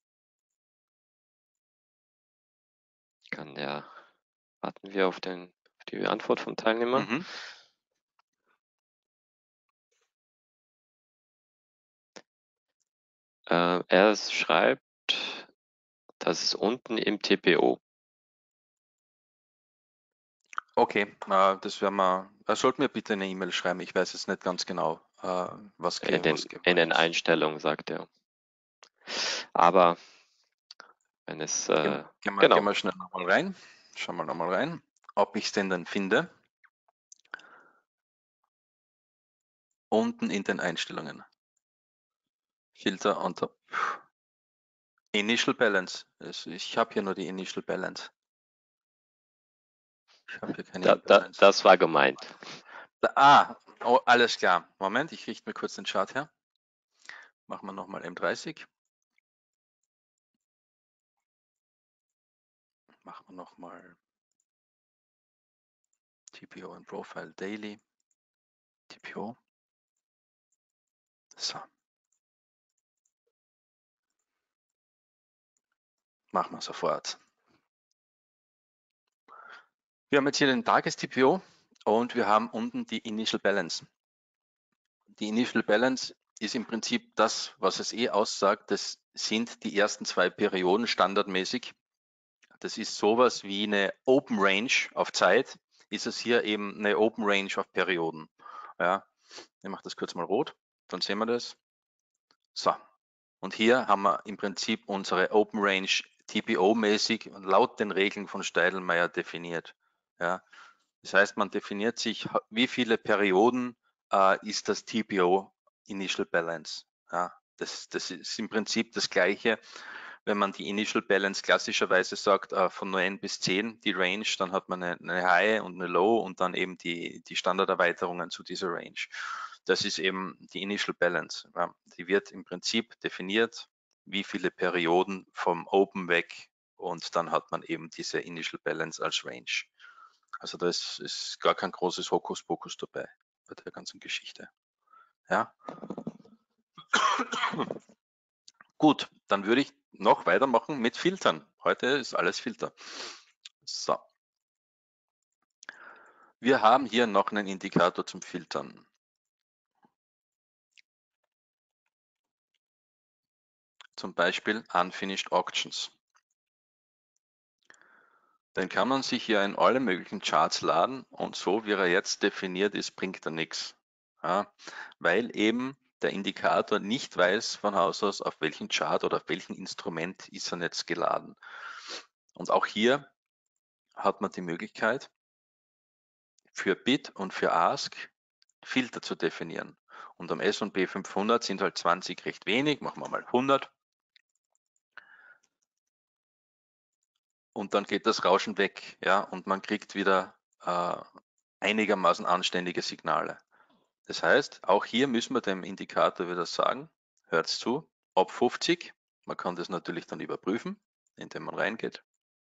Warten wir auf die Antwort vom Teilnehmer. Mhm. Er schreibt, das ist unten im TPO. Okay, das werden wir. Er sollte mir bitte eine E-Mail schreiben. Ich weiß jetzt nicht ganz genau, was In gewollt den ist. Einstellungen, sagt er. Aber wenn es, Gehen genau, wir schnell nochmal rein. Schauen wir nochmal rein, ob ich es denn dann finde. Unten in den Einstellungen. Filter unter Initial Balance. Ich habe hier nur die Initial Balance. Ich habe hier keine Imbalance. das war gemeint. Oh, alles klar. Moment, ich richte mir kurz den Chart her. Machen wir nochmal M30. Machen wir nochmal TPO und Profile Daily. TPO. So. Machen wir sofort. Wir haben jetzt hier den Tages-TPO und wir haben unten die Initial Balance. Die Initial Balance ist im Prinzip das, was es aussagt. Das sind die ersten 2 Perioden standardmäßig. Das ist sowas wie eine Open Range auf Zeit. Ist es hier eben eine Open Range auf Perioden. Ja, ich mache das kurz mal rot, dann sehen wir das. So, und hier haben wir im Prinzip unsere Open Range TPO-mäßig und laut den Regeln von Steidelmeier definiert. Ja, das heißt, man definiert sich, wie viele Perioden ist das TPO Initial Balance. Ja, das ist im Prinzip das Gleiche, wenn man die Initial Balance klassischerweise sagt, von 9 bis 10, die Range, dann hat man eine High und eine Low und dann eben die Standarderweiterungen zu dieser Range. Das ist eben die Initial Balance. Ja, die wird im Prinzip definiert, wie viele Perioden vom Open weg und dann hat man eben diese Initial Balance als Range. Also da ist gar kein großes Hokuspokus dabei bei der ganzen Geschichte. Ja. Gut, dann würde ich noch weitermachen mit Filtern. Heute ist alles Filter. So. Wir haben hier noch einen Indikator zum Filtern. Zum Beispiel Unfinished Auctions. Den kann man sich hier in alle möglichen Charts laden und so wie er jetzt definiert ist, bringt er nichts. Ja, weil eben der Indikator nicht weiß von Haus aus, auf welchen Chart oder auf welchem Instrument ist er jetzt geladen. Und auch hier hat man die Möglichkeit, für Bid und für Ask Filter zu definieren. Und am S&P 500 sind halt 20 recht wenig, machen wir mal 100. Und dann geht das Rauschen weg, ja, und man kriegt wieder einigermaßen anständige Signale. Das heißt, auch hier müssen wir dem Indikator wieder sagen, hört zu, ab 50, man kann das natürlich dann überprüfen, indem man reingeht.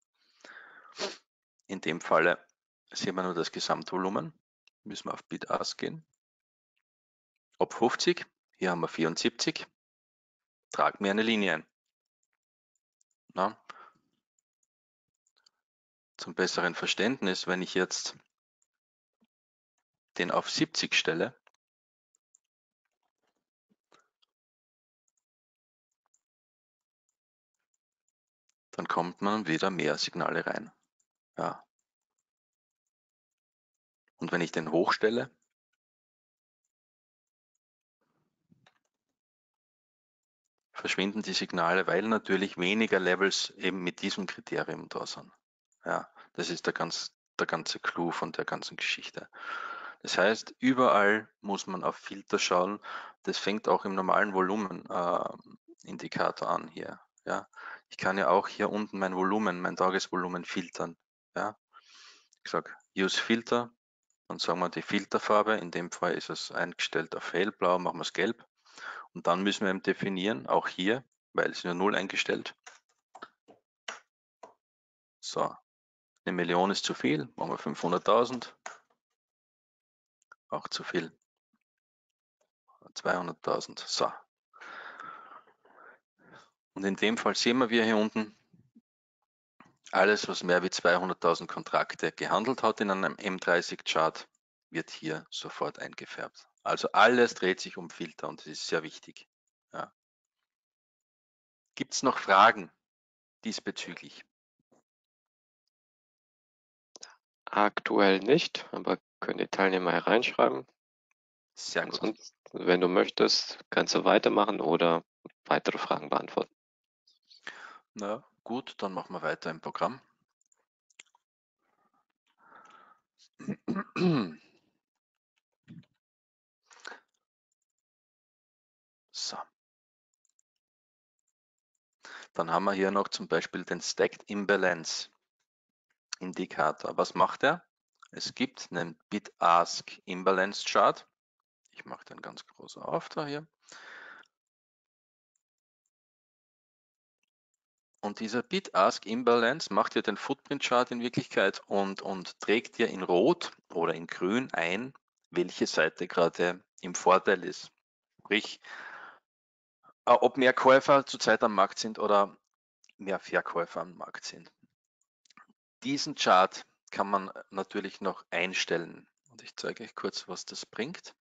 In dem Falle sehen wir nur das Gesamtvolumen, müssen wir auf Bid-Ask gehen. Ab 50, hier haben wir 74, trag mir eine Linie ein. Na, zum besseren Verständnis, wenn ich jetzt den auf 70 stelle, dann kommt man wieder mehr Signale rein. Ja. Und wenn ich den hochstelle, verschwinden die Signale, weil natürlich weniger Levels eben mit diesem Kriterium da sind. Ja, das ist der ganze Clou von der ganzen Geschichte. Das heißt, überall muss man auf Filter schauen. Das fängt auch im normalen Volumenindikator an hier. Ja, ich kann ja auch hier unten mein Volumen, mein Tagesvolumen filtern. Ja, ich sage Use Filter, dann sagen wir die Filterfarbe. In dem Fall ist es eingestellt auf hellblau, machen wir es gelb. Und dann müssen wir eben definieren, auch hier, weil es nur 0 eingestellt. So, 1 Million ist zu viel, machen wir 500.000. Auch zu viel. 200.000. So. Und in dem Fall sehen wir hier unten, alles, was mehr wie 200.000 Kontrakte gehandelt hat in einem M30-Chart, wird hier sofort eingefärbt. Also alles dreht sich um Filter und das ist sehr wichtig. Ja. Gibt es noch Fragen diesbezüglich? Aktuell nicht, aber können die Teilnehmer hereinschreiben. Sehr gut. Ansonsten, wenn du möchtest, kannst du weitermachen oder weitere Fragen beantworten. Na gut, dann machen wir weiter im Programm. So. Dann haben wir hier noch zum Beispiel den Stacked Imbalance Indikator. Was macht er? Es gibt einen Bid-Ask Imbalance Chart. Ich mache den ganz groß auf da hier. Und dieser Bid-Ask Imbalance macht dir den Footprint Chart in Wirklichkeit und trägt dir in Rot oder in Grün ein, welche Seite gerade im Vorteil ist. Sprich, ob mehr Käufer zurzeit am Markt sind oder mehr Verkäufer am Markt sind. Diesen Chart kann man natürlich noch einstellen. Und ich zeige euch kurz, was das bringt.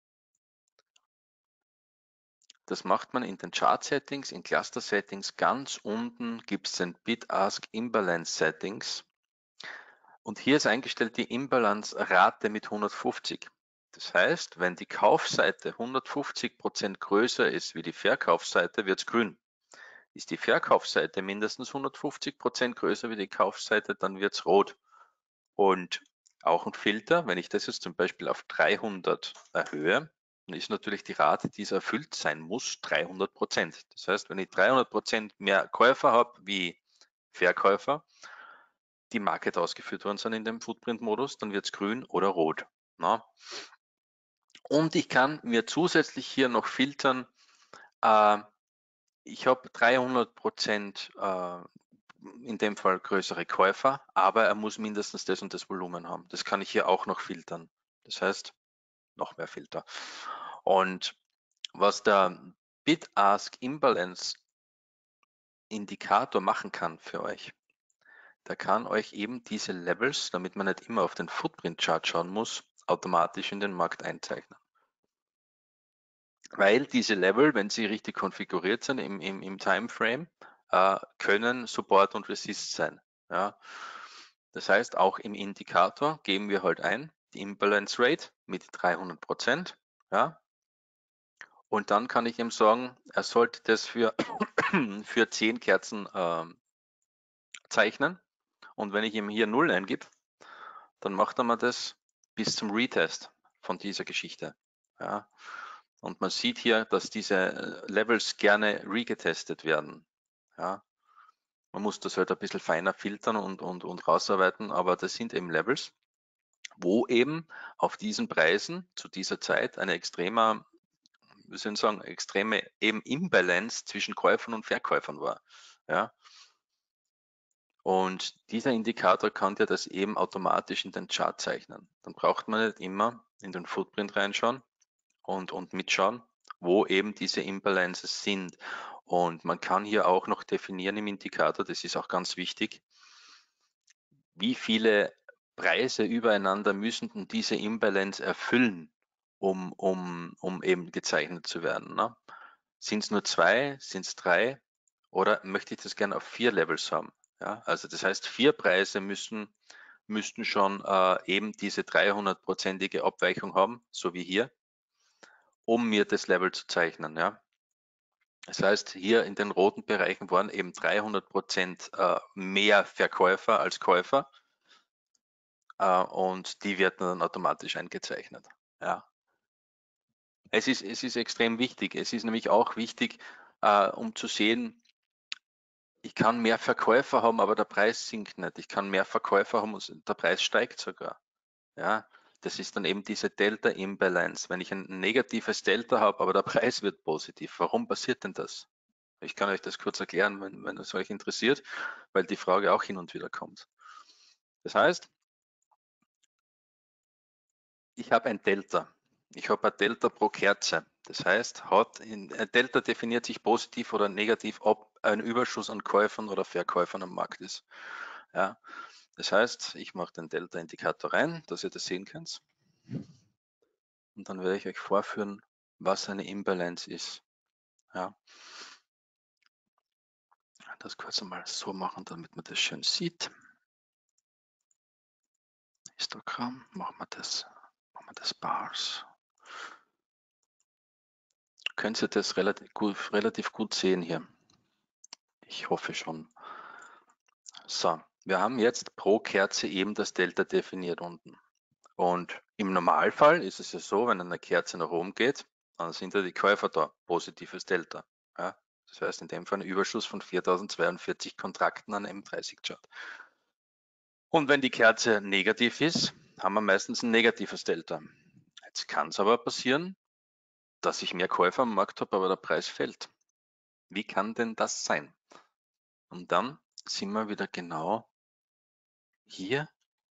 Das macht man in den Chart Settings, in Cluster Settings. Ganz unten gibt es den Bid-Ask Imbalance Settings. Und hier ist eingestellt die Imbalance-Rate mit 150. Das heißt, wenn die Kaufseite 150% größer ist wie die Verkaufsseite, wird es grün. Ist die Verkaufsseite mindestens 150% größer wie die Kaufseite, dann wird es rot. Und auch ein Filter, wenn ich das jetzt zum Beispiel auf 300 erhöhe, dann ist natürlich die Rate, die es erfüllt sein muss, 300%. Das heißt, wenn ich 300% mehr Käufer habe wie Verkäufer, die Market ausgeführt worden sind in dem Footprint-Modus, dann wird es grün oder rot. Na? Und ich kann mir zusätzlich hier noch filtern, ich habe 300% in dem Fall größere Käufer, aber er muss mindestens das und das Volumen haben. Das kann ich hier auch noch filtern. Das heißt, noch mehr Filter. Und was der Bid-Ask Imbalance Indikator machen kann für euch, der kann euch eben diese Levels, damit man nicht immer auf den Footprint-Chart schauen muss, automatisch in den Markt einzeichnen. Weil diese Level, wenn sie richtig konfiguriert sind im Timeframe, können Support und Resist sein. Ja. Das heißt, auch im Indikator geben wir halt ein, die Imbalance Rate mit 300%. Ja. Und dann kann ich ihm sagen, er sollte das für 10 Kerzen zeichnen. Und wenn ich ihm hier 0 eingebe, dann macht er mir das bis zum Retest von dieser Geschichte. Ja. Und man sieht hier, dass diese Levels gerne regetestet werden. Ja. Man muss das halt ein bisschen feiner filtern und rausarbeiten, aber das sind eben Levels, wo eben auf diesen Preisen zu dieser Zeit eine extreme eben Imbalance zwischen Käufern und Verkäufern war. Ja. Und dieser Indikator kann dir das eben automatisch in den Chart zeichnen. Dann braucht man nicht immer in den Footprint reinschauen und mitschauen, wo eben diese Imbalances sind. Und man kann hier auch noch definieren im Indikator, das ist auch ganz wichtig, wie viele Preise übereinander müssen diese Imbalance erfüllen, um eben gezeichnet zu werden. Ne? Sind es nur 2, sind es 3 oder möchte ich das gerne auf 4 Levels haben? Ja, also das heißt, 4 Preise müssten schon eben diese 300%ige Abweichung haben, so wie hier, um mir das Level zu zeichnen. Ja. Das heißt, hier in den roten Bereichen waren eben 300% mehr Verkäufer als Käufer und die werden dann automatisch eingezeichnet. Ja. Es ist extrem wichtig. Es ist nämlich auch wichtig, um zu sehen, ich kann mehr Verkäufer haben, aber der Preis sinkt nicht. Ich kann mehr Verkäufer haben und der Preis steigt sogar. Ja, das ist dann eben diese Delta Imbalance. Wenn ich ein negatives Delta habe, aber der Preis wird positiv. Warum passiert denn das? Ich kann euch das kurz erklären, wenn es euch interessiert, weil die Frage auch hin und wieder kommt. Das heißt, ich habe ein Delta. Ich habe ein Delta pro Kerze. Das heißt, ein Delta definiert sich positiv oder negativ, ob ein Überschuss an Käufern oder Verkäufern am Markt ist. Ja, das heißt, ich mache den Delta-Indikator rein, dass ihr das sehen könnt. Und dann werde ich euch vorführen, was eine Imbalance ist. Ja, das kurz einmal so machen, damit man das schön sieht. Histogramm, machen wir das Bars. Könnt ihr das relativ gut sehen hier? Ich hoffe schon. So, wir haben jetzt pro Kerze eben das Delta definiert unten. Und im Normalfall ist es ja so, wenn eine Kerze nach oben geht, dann sind ja die Käufer da, positives Delta. Ja, das heißt in dem Fall ein Überschuss von 4042 Kontrakten an M30-Chart. Und wenn die Kerze negativ ist, haben wir meistens ein negatives Delta. Jetzt kann es aber passieren, dass ich mehr Käufer am Markt habe, aber der Preis fällt. Wie kann denn das sein? Und dann sind wir wieder genau hier.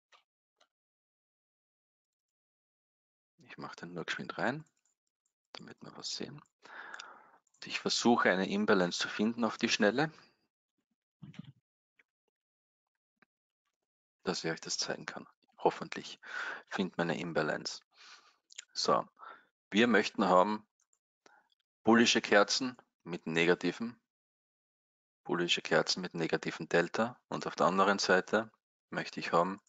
Ich mache den nur geschwind rein, damit wir was sehen. Und ich versuche eine Imbalance zu finden auf die Schnelle, dass ich euch das zeigen kann. Hoffentlich findet man eine Imbalance. So, wir möchten haben bullische Kerzen mit negativen Delta und auf der anderen Seite möchte ich haben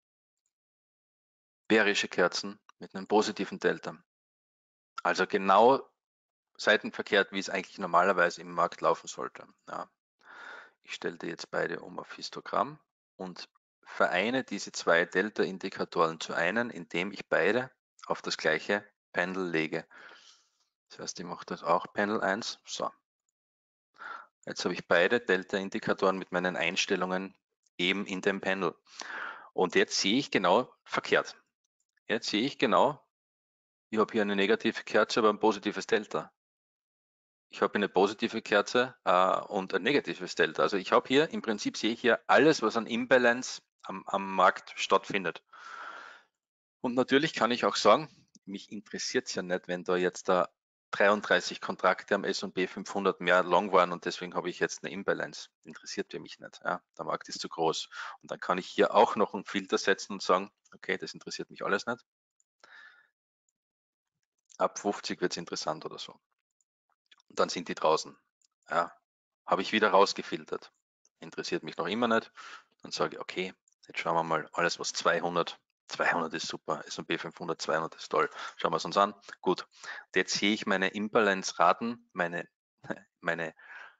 bärische Kerzen mit einem positiven Delta. Also genau seitenverkehrt, wie es eigentlich normalerweise im Markt laufen sollte. Ja. Ich stelle die jetzt beide um auf Histogramm und vereine diese zwei Delta-Indikatoren zu einem, indem ich beide auf das gleiche Pendel lege. Das heißt, ich mache das auch Pendel 1. So. Jetzt habe ich beide Delta-Indikatoren mit meinen Einstellungen eben in dem Pendel. Und jetzt sehe ich genau verkehrt. Jetzt sehe ich genau, ich habe hier eine negative Kerze, aber ein positives Delta. Ich habe eine positive Kerze und ein negatives Delta. Also ich habe hier, im Prinzip sehe ich hier alles, was an Imbalance am Markt stattfindet. Und natürlich kann ich auch sagen, mich interessiert es ja nicht, wenn da jetzt da 33 Kontrakte am S&P 500 mehr long waren und deswegen habe ich jetzt eine Imbalance. Interessiert für mich nicht. Ja, der Markt ist zu groß. Und dann kann ich hier auch noch einen Filter setzen und sagen, okay, das interessiert mich alles nicht. Ab 50 wird es interessant oder so. Und dann sind die draußen. Ja, habe ich wieder rausgefiltert. Interessiert mich noch immer nicht. Dann sage ich, okay, jetzt schauen wir mal, alles was 200 ist super, S&P 500, 200 ist toll. Schauen wir es uns an. Gut, und jetzt sehe ich meine Imbalance-Raten, meine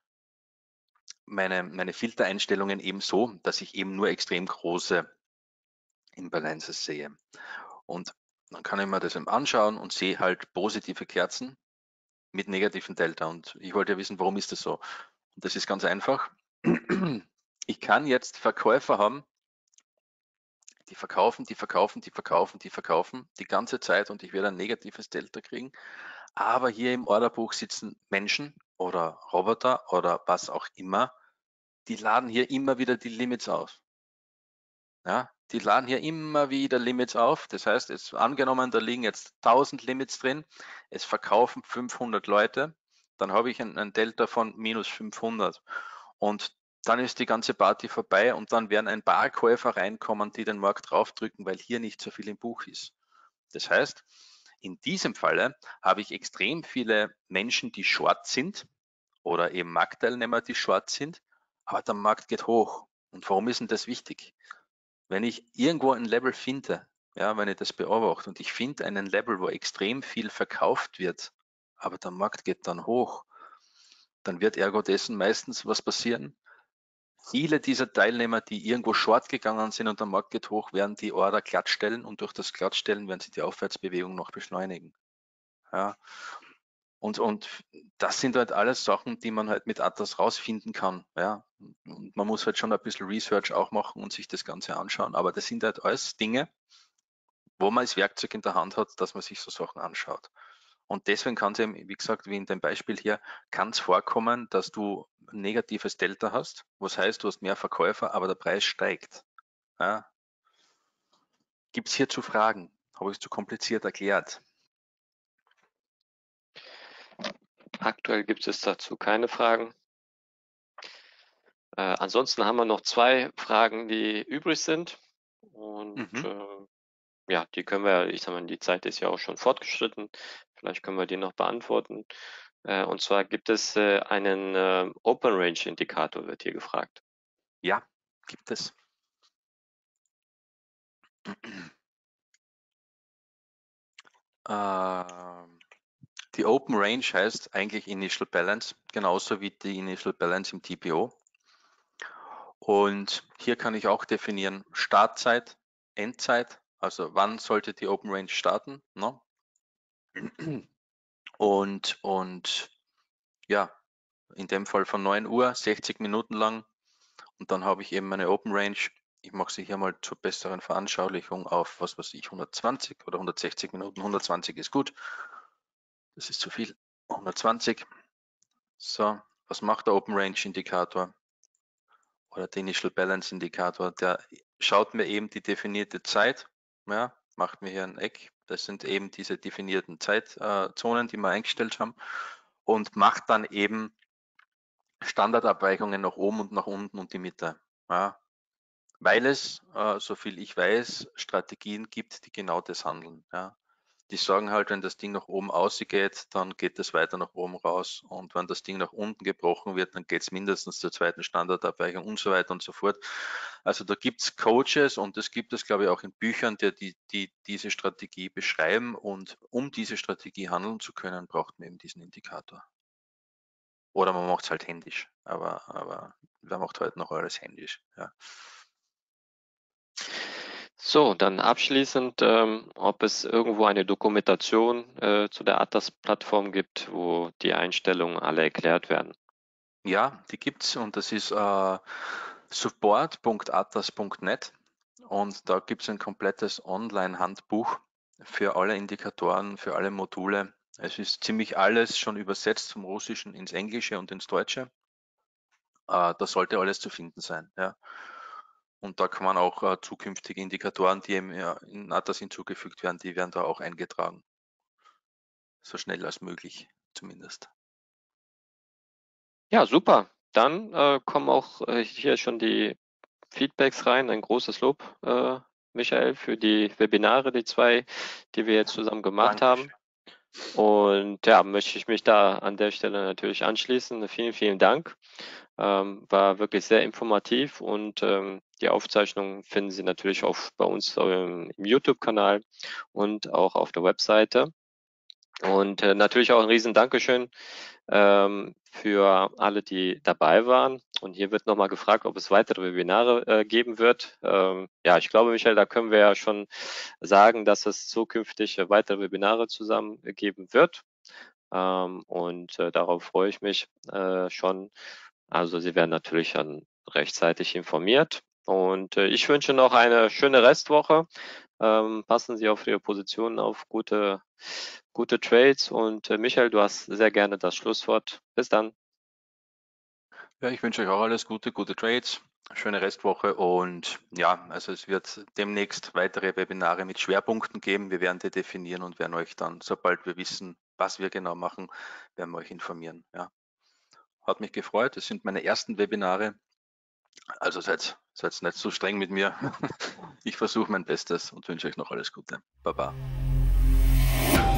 Filtereinstellungen eben so, dass ich eben nur extrem große Imbalances sehe. Und dann kann ich mir das eben anschauen und sehe halt positive Kerzen mit negativen Delta. Und ich wollte ja wissen, warum ist das so? Und das ist ganz einfach. Ich kann jetzt Verkäufer haben, die verkaufen die ganze Zeit und ich werde ein negatives Delta kriegen. Aber hier im Orderbuch sitzen Menschen oder Roboter oder was auch immer, die laden hier immer wieder die Limits auf. Ja, die laden hier immer wieder Limits auf. Das heißt, jetzt angenommen, da liegen jetzt 1000 Limits drin, es verkaufen 500 Leute, dann habe ich ein Delta von minus 500. Und dann ist die ganze Party vorbei und dann werden ein paar Käufer reinkommen, die den Markt draufdrücken, weil hier nicht so viel im Buch ist. Das heißt, in diesem Falle habe ich extrem viele Menschen, die short sind oder eben Marktteilnehmer, die short sind, aber der Markt geht hoch. Und warum ist denn das wichtig? Wenn ich irgendwo ein Level finde, ja, wenn ich das beobachte und ich finde einen Level, wo extrem viel verkauft wird, aber der Markt geht dann hoch, dann wird ergo dessen meistens was passieren. Viele dieser Teilnehmer, die irgendwo short gegangen sind und der Markt geht hoch, werden die Order glattstellen und durch das Glattstellen werden sie die Aufwärtsbewegung noch beschleunigen. Ja. Und das sind halt alles Sachen, die man halt mit Atlas rausfinden kann. Ja. Und man muss halt schon ein bisschen Research auch machen und sich das Ganze anschauen. Aber das sind halt alles Dinge, wo man das Werkzeug in der Hand hat, dass man sich so Sachen anschaut. Und deswegen kann es eben, wie gesagt, wie in dem Beispiel hier, kann es vorkommen, dass du ein negatives Delta hast, was heißt, du hast mehr Verkäufer, aber der Preis steigt. Ja. Gibt es hierzu Fragen? Habe ich es zu kompliziert erklärt? Aktuell gibt es dazu keine Fragen. Ansonsten haben wir noch 2 Fragen, die übrig sind. Und ja, die können wir, ich sag mal, die Zeit ist ja auch schon fortgeschritten. Vielleicht können wir die noch beantworten. Und zwar gibt es einen Open Range Indikator, wird hier gefragt. Ja, gibt es. Die Open Range heißt eigentlich Initial Balance, genauso wie die Initial Balance im TPO. Und hier kann ich auch definieren Startzeit, Endzeit, also wann sollte die Open Range starten. Ne? Und ja, in dem Fall von 9 Uhr, 60 Minuten lang. Und dann habe ich eben meine Open Range. Ich mache sie hier mal zur besseren Veranschaulichung auf, was weiß ich, 120 oder 160 Minuten. 120 ist gut. Das ist zu viel. 120. So, was macht der Open Range Indikator oder der Initial Balance Indikator? Der schaut mir eben die definierte Zeit, ja, macht mir hier ein Eck. Das sind eben diese definierten Zeitzonen, die wir eingestellt haben und macht dann eben Standardabweichungen nach oben und nach unten und die Mitte. Ja, weil es, so viel ich weiß, Strategien gibt, die genau das handeln. Ja. Die sagen halt, wenn das Ding nach oben ausgeht, dann geht es weiter nach oben raus. Und wenn das Ding nach unten gebrochen wird, dann geht es mindestens zur zweiten Standardabweichung und so weiter und so fort. Also da gibt es Coaches und das gibt es, glaube ich, auch in Büchern, die diese Strategie beschreiben. Und um diese Strategie handeln zu können, braucht man eben diesen Indikator. Oder man macht es halt händisch. Aber wer macht heute noch alles händisch? Ja. So, dann abschließend, ob es irgendwo eine Dokumentation zu der Atlas-Plattform gibt, wo die Einstellungen alle erklärt werden. Ja, die gibt es und das ist support.atlas.net und da gibt es ein komplettes Online-Handbuch für alle Indikatoren, für alle Module. Es ist ziemlich alles schon übersetzt vom Russischen ins Englische und ins Deutsche. Da sollte alles zu finden sein. Ja. Und da kann man auch zukünftige Indikatoren, die in Atlas hinzugefügt werden, die werden da auch eingetragen. So schnell als möglich zumindest. Ja, super. Dann kommen auch hier schon die Feedbacks rein. Ein großes Lob, Michael, für die Webinare, die 2, die wir jetzt zusammen gemacht haben. Und ja, möchte ich mich da an der Stelle natürlich anschließen. Vielen, vielen Dank. War wirklich sehr informativ und die Aufzeichnungen finden Sie natürlich auch bei uns im YouTube-Kanal und auch auf der Webseite. Und natürlich auch ein riesen Dankeschön für alle, die dabei waren. Und hier wird nochmal gefragt, ob es weitere Webinare geben wird. Ja, ich glaube, Michael, da können wir ja schon sagen, dass es zukünftig weitere Webinare zusammen geben wird. Und darauf freue ich mich schon. Also Sie werden natürlich dann rechtzeitig informiert. Und ich wünsche noch eine schöne Restwoche. Passen Sie auf Ihre Positionen auf, gute Trades. Und Michael, du hast sehr gerne das Schlusswort. Bis dann. Ja, ich wünsche euch auch alles Gute, gute Trades, schöne Restwoche und ja, also es wird demnächst weitere Webinare mit Schwerpunkten geben. Wir werden die definieren und werden euch dann, sobald wir wissen, was wir genau machen, werden wir euch informieren. Ja. Hat mich gefreut. Es sind meine ersten Webinare. Also seid nicht so streng mit mir. Ich versuche mein Bestes und wünsche euch noch alles Gute. Baba.